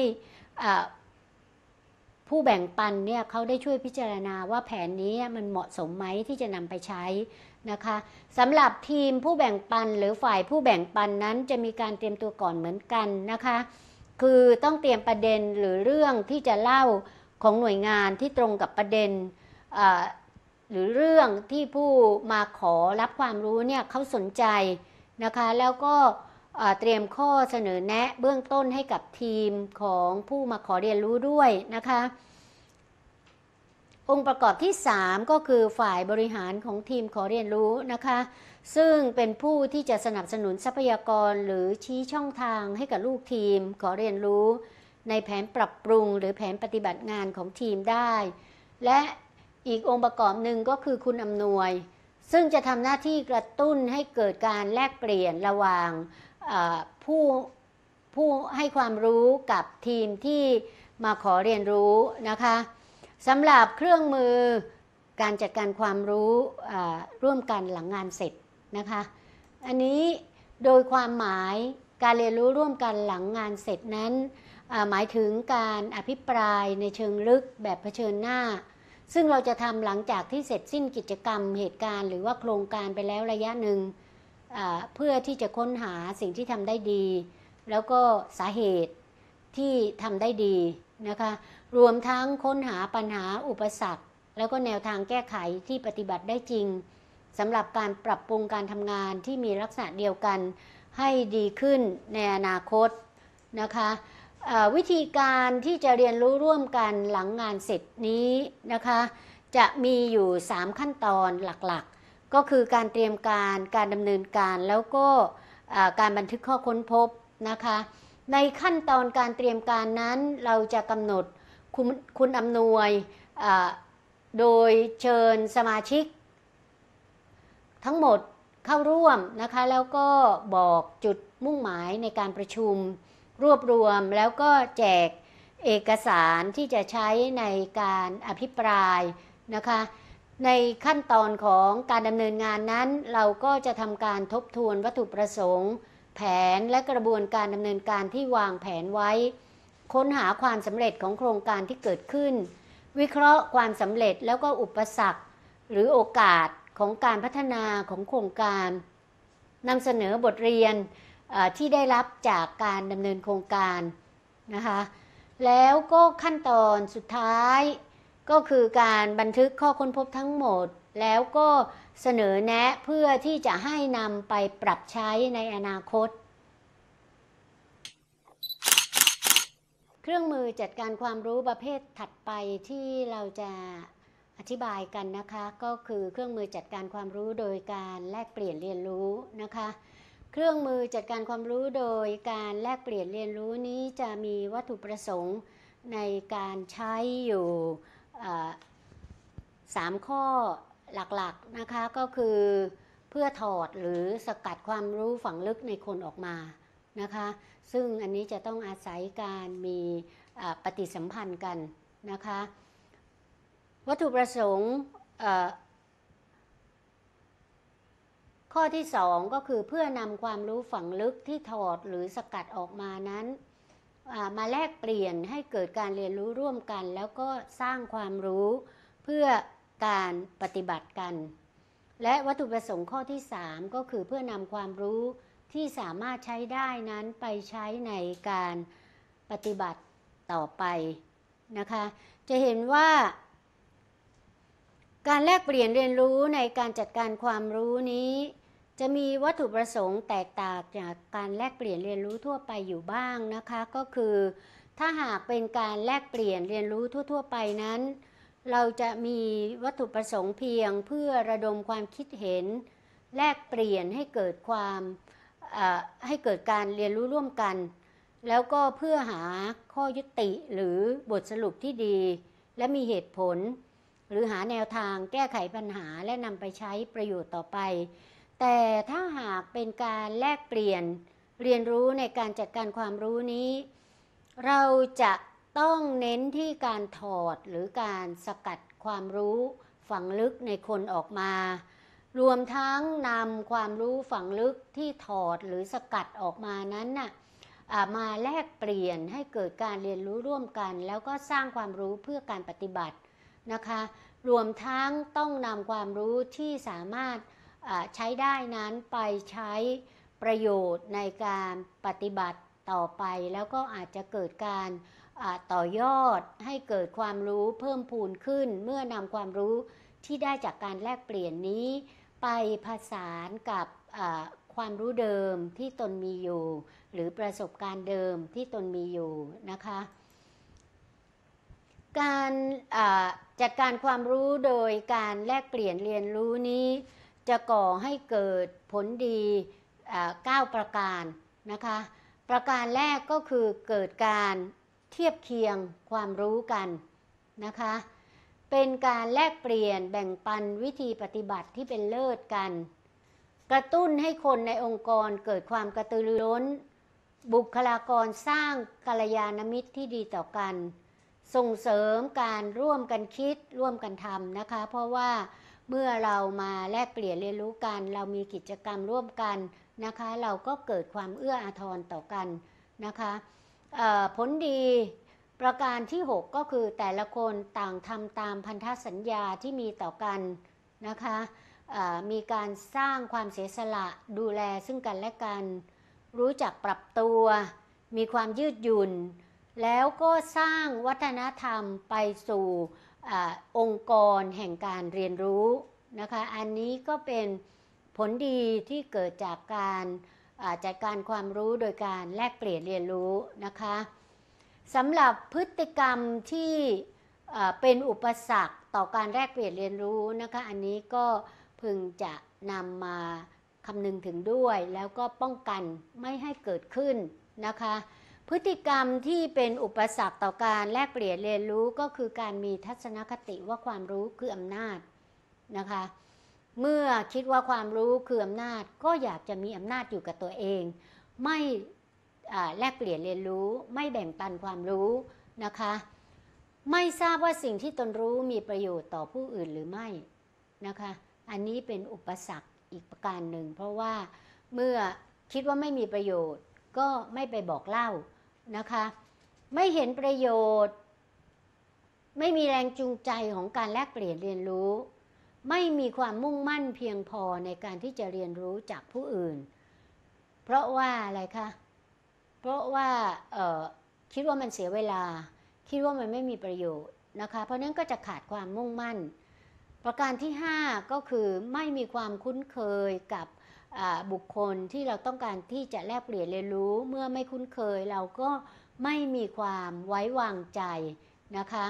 ผู้แบ่งปันเนี่ยเขาได้ช่วยพิจารณาว่าแผนนี้มันเหมาะสมไหมที่จะนำไปใช้นะคะสำหรับทีมผู้แบ่งปันหรือฝ่ายผู้แบ่งปันนั้นจะมีการเตรียมตัวก่อนเหมือนกันนะคะคือต้องเตรียมประเด็นหรือเรื่องที่จะเล่าของหน่วยงานที่ตรงกับประเด็นหรือเรื่องที่ผู้มาขอรับความรู้เนี่ยเขาสนใจนะคะแล้วก็เตรียมข้อเสนอแนะเบื้องต้นให้กับทีมของผู้มาขอเรียนรู้ด้วยนะคะองค์ประกอบที่3ก็คือฝ่ายบริหารของทีมขอเรียนรู้นะคะซึ่งเป็นผู้ที่จะสนับสนุนทรัพยากรหรือชี้ช่องทางให้กับลูกทีมขอเรียนรู้ในแผนปรับปรุงหรือแผนปฏิบัติงานของทีมได้และอีกองค์ประกอบหนึ่งก็คือคุณอำนวยซึ่งจะทำหน้าที่กระตุ้นให้เกิดการแลกเปลี่ยนระหว่างผู้ให้ความรู้กับทีมที่มาขอเรียนรู้นะคะสำหรับเครื่องมือการจัดการความรู้ร่วมกันหลังงานเสร็จนะคะอันนี้โดยความหมายการเรียนรู้ร่วมกันหลังงานเสร็จนั้นหมายถึงการอภิปรายในเชิงลึกแบบเผชิญหน้าซึ่งเราจะทำหลังจากที่เสร็จสิ้นกิจกรรมเหตุการณ์หรือว่าโครงการไปแล้วระยะหนึ่งเพื่อที่จะค้นหาสิ่งที่ทำได้ดีแล้วก็สาเหตุที่ทำได้ดีนะคะรวมทั้งค้นหาปัญหาอุปสรรคแล้วก็แนวทางแก้ไขที่ปฏิบัติได้จริงสำหรับการปรับปรุงการทำงานที่มีลักษณะเดียวกันให้ดีขึ้นในอนาคตนะคะวิธีการที่จะเรียนรู้ร่วมกันหลังงานเสร็จนี้นะคะจะมีอยู่3ขั้นตอนหลักๆก็คือการเตรียมการดำเนินการแล้วก็การบันทึกข้อค้นพบนะคะในขั้นตอนการเตรียมการนั้นเราจะกำหนดคุณอำนวยโดยเชิญสมาชิกทั้งหมดเข้าร่วมนะคะแล้วก็บอกจุดมุ่งหมายในการประชุมรวบรวมแล้วก็แจกเอกสารที่จะใช้ในการอภิปรายนะคะในขั้นตอนของการดำเนินงานนั้นเราก็จะทำการทบทวนวัตถุประสงค์แผนและกระบวนการดำเนินการที่วางแผนไว้ค้นหาความสำเร็จของโครงการที่เกิดขึ้นวิเคราะห์ความสำเร็จแล้วก็อุปสรรคหรือโอกาสของการพัฒนาของโครงการนำเสนอบทเรียนที่ได้รับจากการดำเนินโครงการนะคะแล้วก็ขั้นตอนสุดท้ายก็คือการบันทึกข้อค้นพบทั้งหมดแล้วก็เสนอแนะเพื่อที่จะให้นำไปปรับใช้ในอนาคตเครื่องมือจัดการความรู้ประเภทถัดไปที่เราจะอธิบายกันนะคะก็คือเครื่องมือจัดการความรู้โดยการแลกเปลี่ยนเรียนรู้นะคะเครื่องมือจัดการความรู้โดยการแลกเปลี่ยนเรียนรู้นี้จะมีวัตถุประสงค์ในการใช้อยู่3ข้อหลักๆนะคะก็คือเพื่อถอดหรือสกัดความรู้ฝังลึกในคนออกมานะคะซึ่งอันนี้จะต้องอาศัยการมีปฏิสัมพันธ์กันนะคะวัตถุประสงค์ข้อที่2ก็คือเพื่อนำความรู้ฝังลึกที่ถอดหรือสกัดออกมานั้นมาแลกเปลี่ยนให้เกิดการเรียนรู้ร่วมกันแล้วก็สร้างความรู้เพื่อการปฏิบัติกันและวัตถุประสงค์ข้อที่3ก็คือเพื่อนำความรู้ที่สามารถใช้ได้นั้นไปใช้ในการปฏิบัติต่อไปนะคะจะเห็นว่าการแลกเปลี่ยนเรียนรู้ในการจัดการความรู้นี้จะมีวัตถุประสงค์แตกต่างจากการแลกเปลี่ยนเรียนรู้ทั่วไปอยู่บ้างนะคะก็คือถ้าหากเป็นการแลกเปลี่ยนเรียนรู้ทั่วไปนั้นเราจะมีวัตถุประสงค์เพียงเพื่อระดมความคิดเห็นแลกเปลี่ยนให้เกิดการเรียนรู้ร่วมกันแล้วก็เพื่อหาข้อยุติหรือบทสรุปที่ดีและมีเหตุผลหรือหาแนวทางแก้ไขปัญหาและนำไปใช้ประโยชน์ต่อไปแต่ถ้าหากเป็นการแลกเปลี่ยนเรียนรู้ในการจัดการความรู้นี้เราจะต้องเน้นที่การถอดหรือการสกัดความรู้ฝังลึกในคนออกมารวมทั้งนำความรู้ฝังลึกที่ถอดหรือสกัดออกมานั้นมาแลกเปลี่ยนให้เกิดการเรียนรู้ร่วมกันแล้วก็สร้างความรู้เพื่อการปฏิบัตินะคะรวมทั้งต้องนำความรู้ที่สามารถใช้ได้นั้นไปใช้ประโยชน์ในการปฏิบัติต่อไปแล้วก็อาจจะเกิดการต่อยอดให้เกิดความรู้เพิ่มพูนขึ้นเมื่อนำความรู้ที่ได้จากการแลกเปลี่ยนนี้ไปผสานกับความรู้เดิมที่ตนมีอยู่หรือประสบการณ์เดิมที่ตนมีอยู่นะคะการจัดการความรู้โดยการแลกเปลี่ยนเรียนรู้นี้จะก่อให้เกิดผลดี9ประการนะคะประการแรกก็คือเกิดการเทียบเคียงความรู้กันนะคะเป็นการแลกเปลี่ยนแบ่งปันวิธีปฏิบัติที่เป็นเลิศกันกระตุ้นให้คนในองค์กรเกิดความกระตือรือร้นบุคลากรสร้างกัลยาณมิตรที่ดีต่อกันส่งเสริมการร่วมกันคิดร่วมกันทำนะคะเพราะว่าเมื่อเรามาแลกเปลี่ยนเรียนรู้กันเรามีกิจกรรมร่วมกันนะคะเราก็เกิดความเอื้ออาทรต่อกันนะคะผลดีประการที่6ก็คือแต่ละคนต่างทำตามพันธสัญญาที่มีต่อกันนะคะมีการสร้างความเสียสละดูแลซึ่งกันและกันรู้จักปรับตัวมีความยืดหยุ่นแล้วก็สร้างวัฒนธรรมไปสู่องค์กรแห่งการเรียนรู้นะคะอันนี้ก็เป็นผลดีที่เกิดจากการจัดการความรู้โดยการแลกเปลี่ยนเรียนรู้นะคะสำหรับพฤติกรรมที่เป็นอุปสรรคต่อการแลกเปลี่ยนเรียนรู้นะคะอันนี้ก็พึงจะนำมาคำนึงถึงด้วยแล้วก็ป้องกันไม่ให้เกิดขึ้นนะคะพฤติกรรมที่เป็นอุปสรรคต่อการแลกเปลี่ยนเรียนรู้ก็คือการมีทัศนคติว่าความรู้คืออำนาจนะคะเมื่อคิดว่าความรู้คืออำนาจก็อยากจะมีอำนาจอยู่กับตัวเองไม่แลกเปลี่ยนเรียนรู้ไม่แบ่งปันความรู้นะคะไม่ทราบว่าสิ่งที่ตนรู้มีประโยชน์ต่อผู้อื่นหรือไม่นะคะอันนี้เป็นอุปสรรคอีกประการหนึ่งเพราะว่าเมื่อคิดว่าไม่มีประโยชน์ก็ไม่ไปบอกเล่านะคะไม่เห็นประโยชน์ไม่มีแรงจูงใจของการแลกเปลี่ยนเรียนรู้ไม่มีความมุ่งมั่นเพียงพอในการที่จะเรียนรู้จากผู้อื่นเพราะว่าอะไรคะเพราะว่าคิดว่ามันเสียเวลาคิดว่ามันไม่มีประโยชน์นะคะเพราะนั้นก็จะขาดความมุ่งมั่นประการที่5ก็คือไม่มีความคุ้นเคยกับบุคคลที่เราต้องการที่จะแลกเปลี่ยนเรียนรู้เมื่อไม่คุ้นเคยเราก็ไม่มีความไว้วางใจนะคะ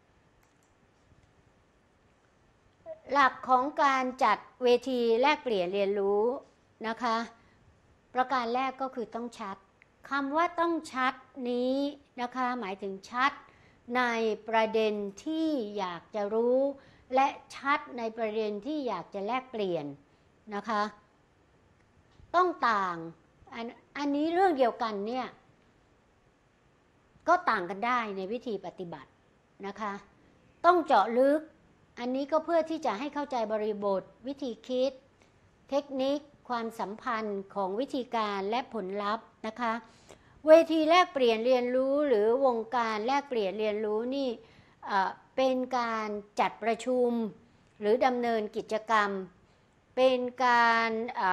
หลักของการจัดเวทีแลกเปลี่ยนเรียนรู้นะคะประการแรกก็คือต้องชัดคำว่าต้องชัดนี้นะคะหมายถึงชัดในประเด็นที่อยากจะรู้และชัดในประเด็นที่อยากจะแลกเปลี่ยนนะคะต้องต่างอันนี้เรื่องเดียวกันเนี่ยก็ต่างกันได้ในวิธีปฏิบัตินะคะต้องเจาะลึกอันนี้ก็เพื่อที่จะให้เข้าใจบริบทวิธีคิดเทคนิคความสัมพันธ์ของวิธีการและผลลัพธ์นะคะเวทีแลกเปลี่ยนเรียนรู้หรือวงการแลกเปลี่ยนเรียนรู้นี่เป็นการจัดประชุมหรือดำเนินกิจกรรมเป็นการ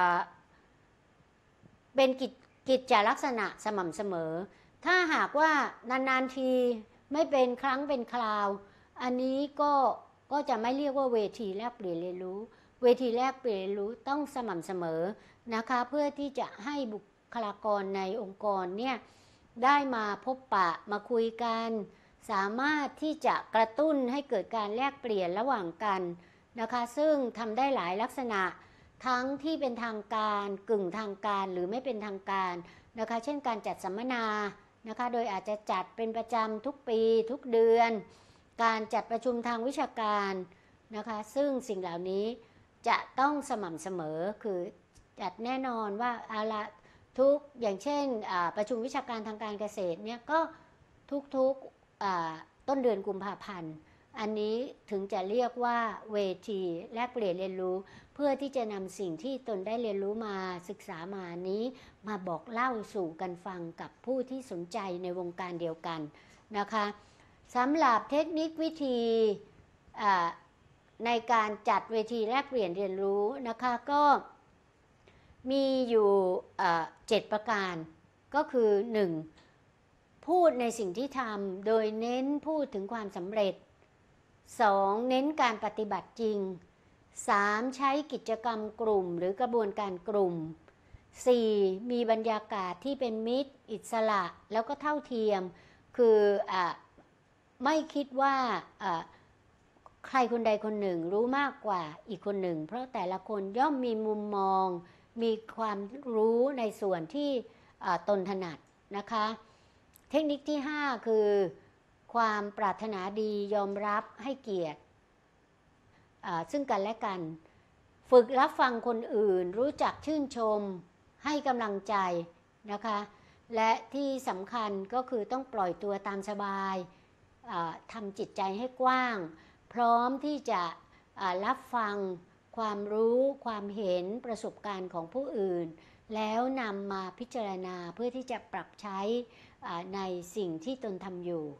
เป็นกิจลักษณะสม่ำเสมอถ้าหากว่านานๆทีไม่เป็นครั้งเป็นคราวอันนี้ก็จะไม่เรียกว่าเวทีแลกเปลี่ยนเรียนรู้เวทีแลกเปลี่ยนเรียนรู้ต้องสม่ำเสมอนะคะเพื่อที่จะให้บุคลากรในองค์กรเนี่ยได้มาพบปะมาคุยกันสามารถที่จะกระตุ้นให้เกิดการแลกเปลี่ยนระหว่างกันนะคะซึ่งทำได้หลายลักษณะทั้งที่เป็นทางการกึ่งทางการหรือไม่เป็นทางการนะคะเช่นการจัดสัมมนานะคะโดยอาจจะจัดเป็นประจำทุกปีทุกเดือนการจัดประชุมทางวิชาการนะคะซึ่งสิ่งเหล่านี้จะต้องสม่ำเสมอคือจัดแน่นอนว่าเอาละทุกอย่างเช่นประชุมวิชาการทางการเกษตรเนี่ยก็ทุกต้นเดือนกุมภาพันธ์อันนี้ถึงจะเรียกว่าเวทีแลกเปลี่ยนเรียนรู้เพื่อที่จะนำสิ่งที่ตนได้เรียนรู้มาศึกษามานี้มาบอกเล่าสู่กันฟังกับผู้ที่สนใจในวงการเดียวกันนะคะสำหรับเทคนิควิธีในการจัดเวทีแลกเปลี่ยนเรียนรู้นะคะก็มีอยู่7ประการก็คือ 1. พูดในสิ่งที่ทำโดยเน้นพูดถึงความสำเร็จ 2. เน้นการปฏิบัติจริง 3. ใช้กิจกรรมกลุ่มหรือกระบวนการกลุ่ม 4. มีบรรยากาศที่เป็นมิตรอิสระแล้วก็เท่าเทียมคือไม่คิดว่าใครคนใดคนหนึ่งรู้มากกว่าอีกคนหนึ่งเพราะแต่ละคนย่อมมีมุมมองมีความรู้ในส่วนที่ตนถนัดนะคะเทคนิคที่5คือความปรารถนาดียอมรับให้เกียรติซึ่งกันและกันฝึกรับฟังคนอื่นรู้จักชื่นชมให้กำลังใจนะคะและที่สำคัญก็คือต้องปล่อยตัวตามสบายทำจิตใจให้กว้างพร้อมที่จะรับฟังความรู้ความเห็นประสบการณ์ของผู้อื่นแล้วนำมาพิจารณาเพื่อที่จะปรับใช้ในสิ่งที่ตนทำอยู่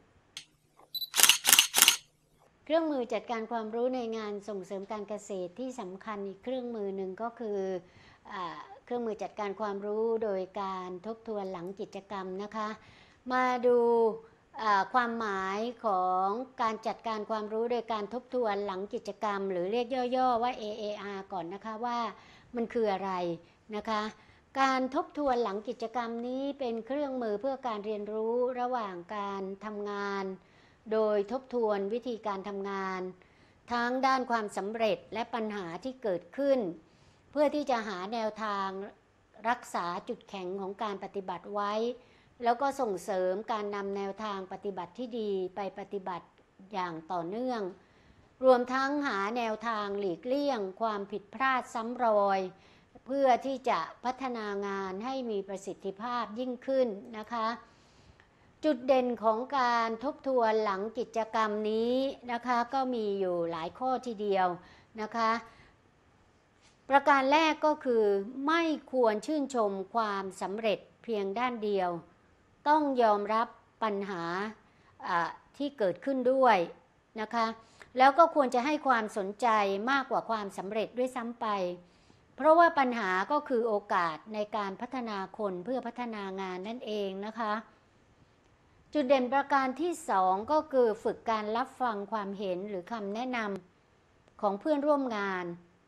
เครื่องมือจัดการความรู้ในงานส่งเสริมการเกษตรที่สำคัญอีกเครื่องมือหนึ่งก็คือเครื่องมือจัดการความรู้โดยการทบทวนหลังกิจกรรมนะคะมาดูความหมายของการจัดการความรู้โดยการทบทวนหลังกิจกรรมหรือเรียกย่อๆว่า AAR ก่อนนะคะว่ามันคืออะไรนะคะการทบทวนหลังกิจกรรมนี้เป็นเครื่องมือเพื่อการเรียนรู้ระหว่างการทำงานโดยทบทวนวิธีการทำงานทั้งด้านความสำเร็จและปัญหาที่เกิดขึ้นเพื่อที่จะหาแนวทางรักษาจุดแข็งของการปฏิบัติไว้แล้วก็ส่งเสริมการนำแนวทางปฏิบัติที่ดีไปปฏิบัติอย่างต่อเนื่องรวมทั้งหาแนวทางหลีกเลี่ยงความผิดพลาดซ้ำรอยเพื่อที่จะพัฒนางานให้มีประสิทธิภาพยิ่งขึ้นนะคะจุดเด่นของการทบทวนหลังกิจกรรมนี้นะคะก็มีอยู่หลายข้อทีเดียวนะคะประการแรกก็คือไม่ควรชื่นชมความสำเร็จเพียงด้านเดียวต้องยอมรับปัญหาที่เกิดขึ้นด้วยนะคะแล้วก็ควรจะให้ความสนใจมากกว่าความสำเร็จด้วยซ้ำไปเพราะว่าปัญหาก็คือโอกาสในการพัฒนาคนเพื่อพัฒนางานนั่นเองนะคะจุดเด่นประการที่2ก็คือฝึกการรับฟังความเห็นหรือคำแนะนำของเพื่อนร่วมงาน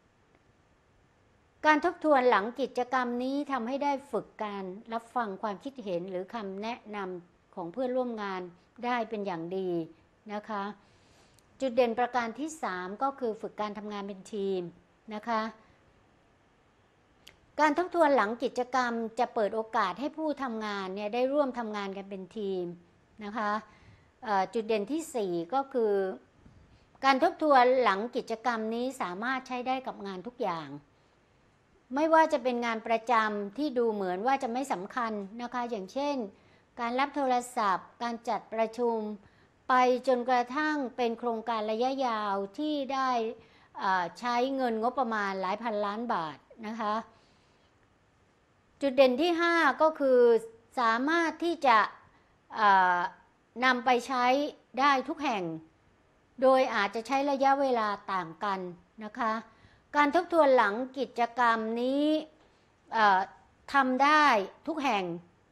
การทบทวนหลังกิจกรรมนี้ทำให้ได้ฝึกการรับฟังความคิดเห็นหรือคำแนะนำของเพื่อนร่วมงานได้เป็นอย่างดีนะคะจุดเด่นประการที่3ก็คือฝึกการทำงานเป็นทีมนะคะการทบทวนหลังกิจกรรมจะเปิดโอกาสให้ผู้ทำงานเนี่ยได้ร่วมทำงานกันเป็นทีมนะคะจุดเด่นที่4ก็คือการทบทวนหลังกิจกรรมนี้สามารถใช้ได้กับงานทุกอย่างไม่ว่าจะเป็นงานประจำที่ดูเหมือนว่าจะไม่สำคัญนะคะอย่างเช่นการรับโทรศัพท์การจัดประชุมไปจนกระทั่งเป็นโครงการระยะยาวที่ได้ใช้เงินงบประมาณหลายพันล้านบาทนะคะจุดเด่นที่5ก็คือสามารถที่จะนำไปใช้ได้ทุกแห่งโดยอาจจะใช้ระยะเวลาต่างกันนะคะการทบทวนหลังกิจกรรมนี้ทำได้ทุกแห่ง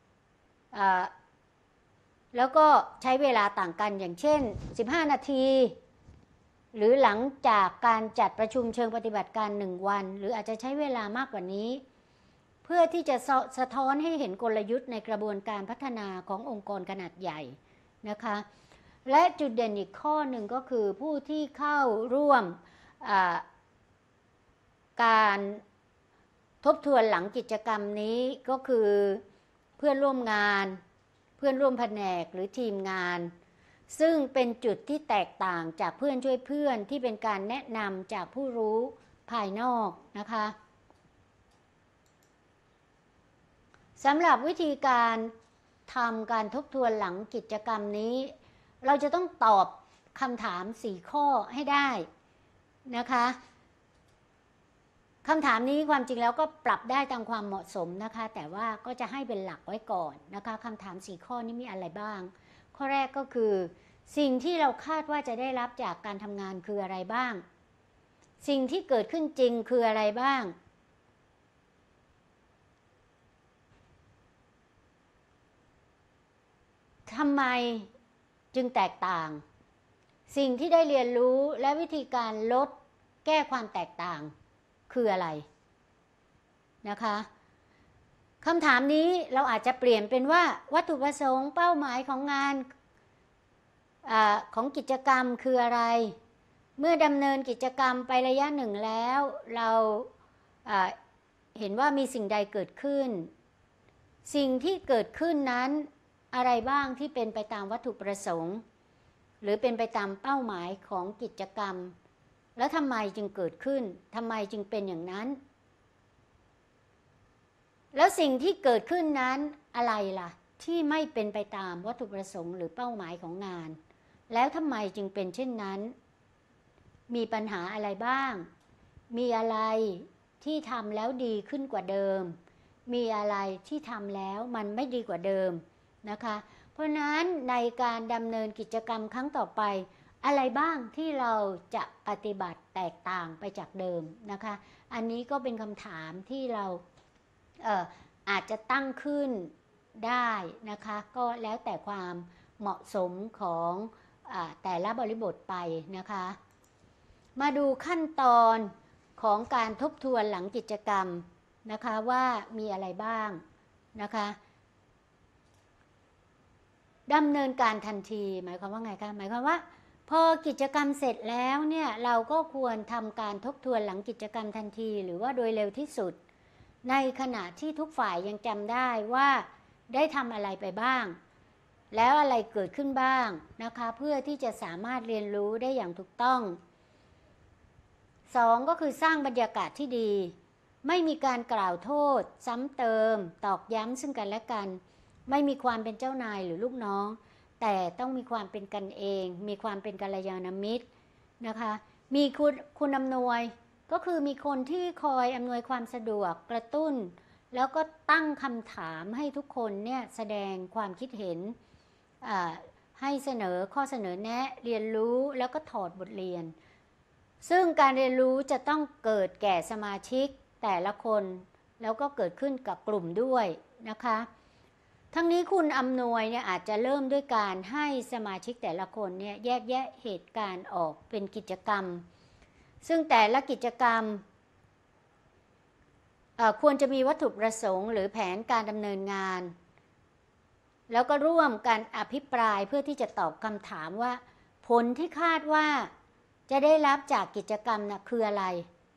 แล้วก็ใช้เวลาต่างกันอย่างเช่น15นาทีหรือหลังจากการจัดประชุมเชิงปฏิบัติการ1วันหรืออาจจะใช้เวลามากกว่านี้เพื่อที่จะสะท้อนให้เห็นกลยุทธ์ในกระบวนการพัฒนาขององค์กรขนาดใหญ่นะคะและจุดเด่นอีกข้อหนึ่งก็คือผู้ที่เข้าร่วมการทบทวนหลังกิจกรรมนี้ก็คือเพื่อนร่วมงานเพื่อนร่วมแผนกหรือทีมงานซึ่งเป็นจุดที่แตกต่างจากเพื่อนช่วยเพื่อนที่เป็นการแนะนำจากผู้รู้ภายนอกนะคะสำหรับวิธีการทำการทบทวนหลังกิจกรรมนี้เราจะต้องตอบคำถาม4ข้อให้ได้นะคะคำถามนี้ความจริงแล้วก็ปรับได้ตามความเหมาะสมนะคะแต่ว่าก็จะให้เป็นหลักไว้ก่อนนะคะคำถาม4ข้อนี้มีอะไรบ้างข้อแรกก็คือสิ่งที่เราคาดว่าจะได้รับจากการทำงานคืออะไรบ้างสิ่งที่เกิดขึ้นจริงคืออะไรบ้างทำไมจึงแตกต่างสิ่งที่ได้เรียนรู้และวิธีการลดแก้ความแตกต่างคืออะไรนะคะคำถามนี้เราอาจจะเปลี่ยนเป็นว่าวัตถุประสงค์เป้าหมายของงานของกิจกรรมคืออะไรเมื่อดำเนินกิจกรรมไประยะหนึ่งแล้วเราเห็นว่ามีสิ่งใดเกิดขึ้นสิ่งที่เกิดขึ้นนั้นอะไรบ้างที่เป็นไปตามวัตถุประสงค์หรือเป็นไปตามเป้าหมายของกิจกรรมแล้วทำไมจึงเกิดขึ้นทำไมจึงเป็นอย่างนั้นแล้วสิ่งที่เกิดขึ้นนั้นอะไรล่ะที่ไม่เป็นไปตามวัตถุประสงค์หรือเป้าหมายของงานแล้วทำไมจึงเป็นเช่นนั้นมีปัญหาอะไรบ้างมีอะไรที่ทำแล้วดีขึ้นกว่าเดิมมีอะไรที่ทำแล้วมันไม่ดีกว่าเดิมนะคะเพราะนั้นในการดำเนินกิจกรรมครั้งต่อไปอะไรบ้างที่เราจะปฏิบัติแตกต่างไปจากเดิมนะคะอันนี้ก็เป็นคำถามที่เราอาจจะตั้งขึ้นได้นะคะก็แล้วแต่ความเหมาะสมของแต่ละบริบทไปนะคะมาดูขั้นตอนของการทบทวนหลังกิจกรรมนะคะว่ามีอะไรบ้างนะคะดำเนินการทันทีหมายความว่าไงคะหมายความว่าพอกิจกรรมเสร็จแล้วเนี่ยเราก็ควรทำการทบทวนหลังกิจกรรมทันทีหรือว่าโดยเร็วที่สุดในขณะที่ทุกฝ่ายยังจำได้ว่าได้ทำอะไรไปบ้างแล้วอะไรเกิดขึ้นบ้างนะคะเพื่อที่จะสามารถเรียนรู้ได้อย่างถูกต้อง2ก็คือสร้างบรรยากาศที่ดีไม่มีการกล่าวโทษซ้ำเติมตอกย้ำซึ่งกันและกันไม่มีความเป็นเจ้านายหรือลูกน้องแต่ต้องมีความเป็นกันเองมีความเป็นกัลยาณมิตรนะคะมีคุณอำนวยก็คือมีคนที่คอยอำนวยความสะดวกกระตุ้นแล้วก็ตั้งคำถามให้ทุกคนเนี่ยแสดงความคิดเห็นให้เสนอข้อเสนอแนะเรียนรู้แล้วก็ถอดบทเรียนซึ่งการเรียนรู้จะต้องเกิดแก่สมาชิกแต่ละคนแล้วก็เกิดขึ้นกับกลุ่มด้วยนะคะทั้งนี้คุณอำนวยเนี่ยอาจจะเริ่มด้วยการให้สมาชิกแต่ละคนเนี่ยแยกแยะเหตุการณ์ออกเป็นกิจกรรมซึ่งแต่ละกิจกรรมควรจะมีวัตถุประสงค์หรือแผนการดำเนินงานแล้วก็ร่วมกันอภิปรายเพื่อที่จะตอบคำถามว่าผลที่คาดว่าจะได้รับจากกิจกรรมนะคืออะไร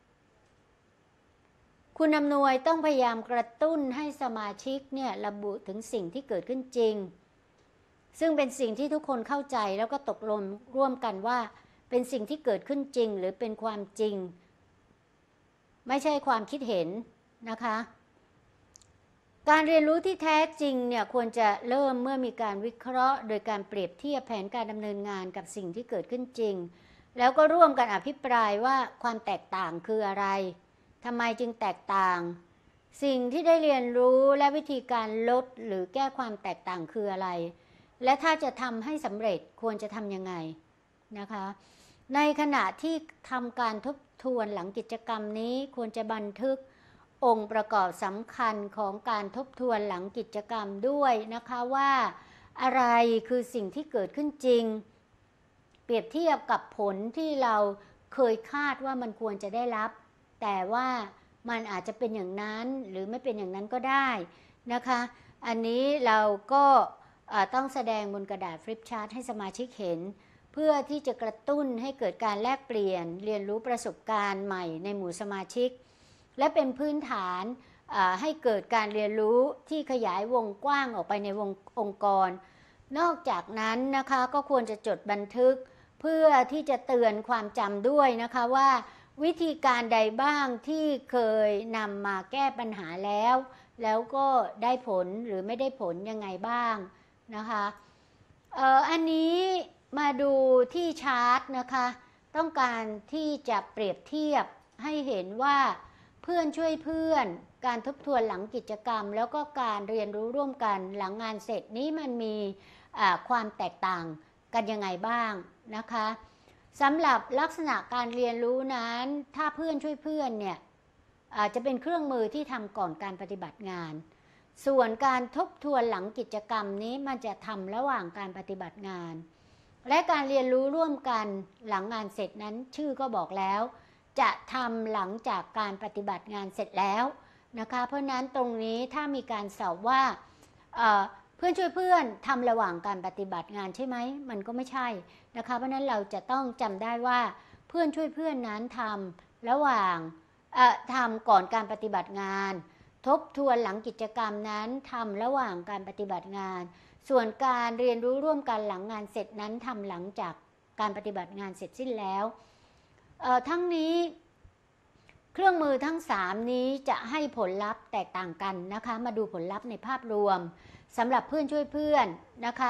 คุณอำนวยต้องพยายามกระตุ้นให้สมาชิกเนี่ยระบุถึงสิ่งที่เกิดขึ้นจริงซึ่งเป็นสิ่งที่ทุกคนเข้าใจแล้วก็ตกลงร่วมกันว่าเป็นสิ่งที่เกิดขึ้นจริงหรือเป็นความจริงไม่ใช่ความคิดเห็นนะคะการเรียนรู้ที่แท้จริงเนี่ยควรจะเริ่มเมื่อมีการวิเคราะห์โดยการเปรียบเทียบแผนการดำเนินงานกับสิ่งที่เกิดขึ้นจริงแล้วก็ร่วมกันอภิปรายว่าความแตกต่างคืออะไรทำไมจึงแตกต่างสิ่งที่ได้เรียนรู้และวิธีการลดหรือแก้ความแตกต่างคืออะไรและถ้าจะทำให้สำเร็จควรจะทำยังไงนะคะในขณะที่ทำการทบทวนหลังกิจกรรมนี้ควรจะบันทึกองค์ประกอบสำคัญของการทบทวนหลังกิจกรรมด้วยนะคะว่าอะไรคือสิ่งที่เกิดขึ้นจริงเปรียบเทียบกับผลที่เราเคยคาดว่ามันควรจะได้รับแต่ว่ามันอาจจะเป็นอย่างนั้นหรือไม่เป็นอย่างนั้นก็ได้นะคะอันนี้เราก็ต้องแสดงบนกระดาษฟลิปชาร์ตให้สมาชิกเห็นเพื่อที่จะกระตุ้นให้เกิดการแลกเปลี่ยนเรียนรู้ประสบการณ์ใหม่ในหมู่สมาชิกและเป็นพื้นฐานให้เกิดการเรียนรู้ที่ขยายวงกว้างออกไปในวงองค์กรนอกจากนั้นนะคะก็ควรจะจดบันทึกเพื่อที่จะเตือนความจำด้วยนะคะว่าวิธีการใดบ้างที่เคยนำมาแก้ปัญหาแล้วก็ได้ผลหรือไม่ได้ผลยังไงบ้างนะคะอันนี้มาดูที่ชาร์ตนะคะต้องการที่จะเปรียบเทียบให้เห็นว่าเพื่อนช่วยเพื่อนการทบทวนหลังกิจกรรมแล้วก็การเรียนรู้ร่วมกันหลังงานเสร็จนี้มันมีความแตกต่างกันยังไงบ้างนะคะสำหรับลักษณะการเรียนรู้นั้นถ้าเพื่อนช่วยเพื่อนเนี่ยอาจจะเป็นเครื่องมือที่ทำก่อนการปฏิบัติงานส่วนการทบทวนหลังกิจกรรมนี้มันจะทำระหว่างการปฏิบัติงานและการเรียนรู้ร่วมกันหลังงานเสร็จนั้นชื่อก็บอกแล้วจะทำหลังจากการปฏิบัติงานเสร็จแล้วนะคะเพราะนั้นตรงนี้ถ้ามีการสอบว่าเพื่อนช่วยเพื่อนทำระหว่างการปฏิบัติงานใช่ไหมมันก็ไม่ใช่นะคะเพราะนั้นเราจะต้องจำได้ว่าเพื่อนช่วยเพื่อนนั้นทำระหว่างทำก่อนการปฏิบัติงานทบทวนหลังกิจกรรมนั้นทำระหว่างการปฏิบัติงานส่วนการเรียนรู้ร่วมกันหลังงานเสร็จนั้นทำหลังจากการปฏิบัติงานเสร็จสิ้นแล้วทั้งนี้เครื่องมือทั้ง3นี้จะให้ผลลัพธ์แตกต่างกันนะคะมาดูผลลัพธ์ในภาพรวมสำหรับเพื่อนช่วยเพื่อนนะคะ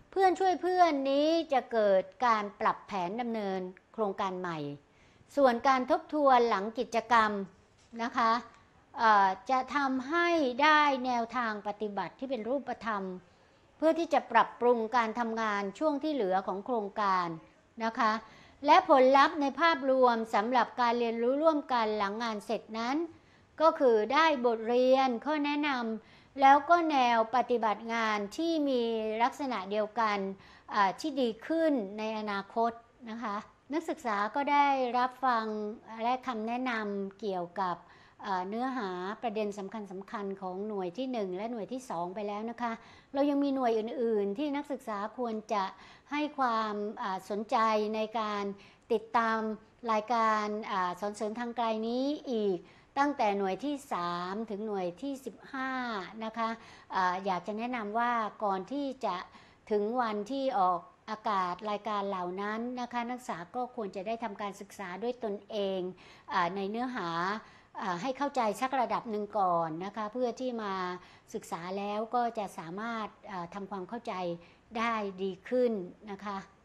เพื่อนช่วยเพื่อนนี้จะเกิดการปรับแผนดำเนินโครงการใหม่ส่วนการทบทวนหลังกิจกรรมนะคะจะทำให้ได้แนวทางปฏิบัติที่เป็นรูปธรรมเพื่อที่จะปรับปรุงการทำงานช่วงที่เหลือของโครงการนะคะและผลลัพธ์ในภาพรวมสำหรับการเรียนรู้ร่วมกันหลังงานเสร็จนั้นก็คือได้บทเรียนข้อแนะนำแล้วก็แนวปฏิบัติงานที่มีลักษณะเดียวกันที่ดีขึ้นในอนาคตนะคะนักศึกษาก็ได้รับฟังและคำแนะนำเกี่ยวกับเนื้อหาประเด็นสำคัญของหน่วยที่1และหน่วยที่2ไปแล้วนะคะเรายังมีหน่วยอื่นๆที่นักศึกษาควรจะให้ความสนใจในการติดตามรายการสอนเสริมทางไกลนี้อีกตั้งแต่หน่วยที่3ถึงหน่วยที่15นะคะอยากจะแนะนำว่าก่อนที่จะถึงวันที่ออกอากาศรายการเหล่านั้นนะคะนักศึกษาก็ควรจะได้ทำการศึกษาด้วยตนเองในเนื้อหาให้เข้าใจสักระดับหนึ่งก่อนนะคะเพื่อที่มาศึกษาแล้วก็จะสามารถทำความเข้าใจได้ดีขึ้นนะคะ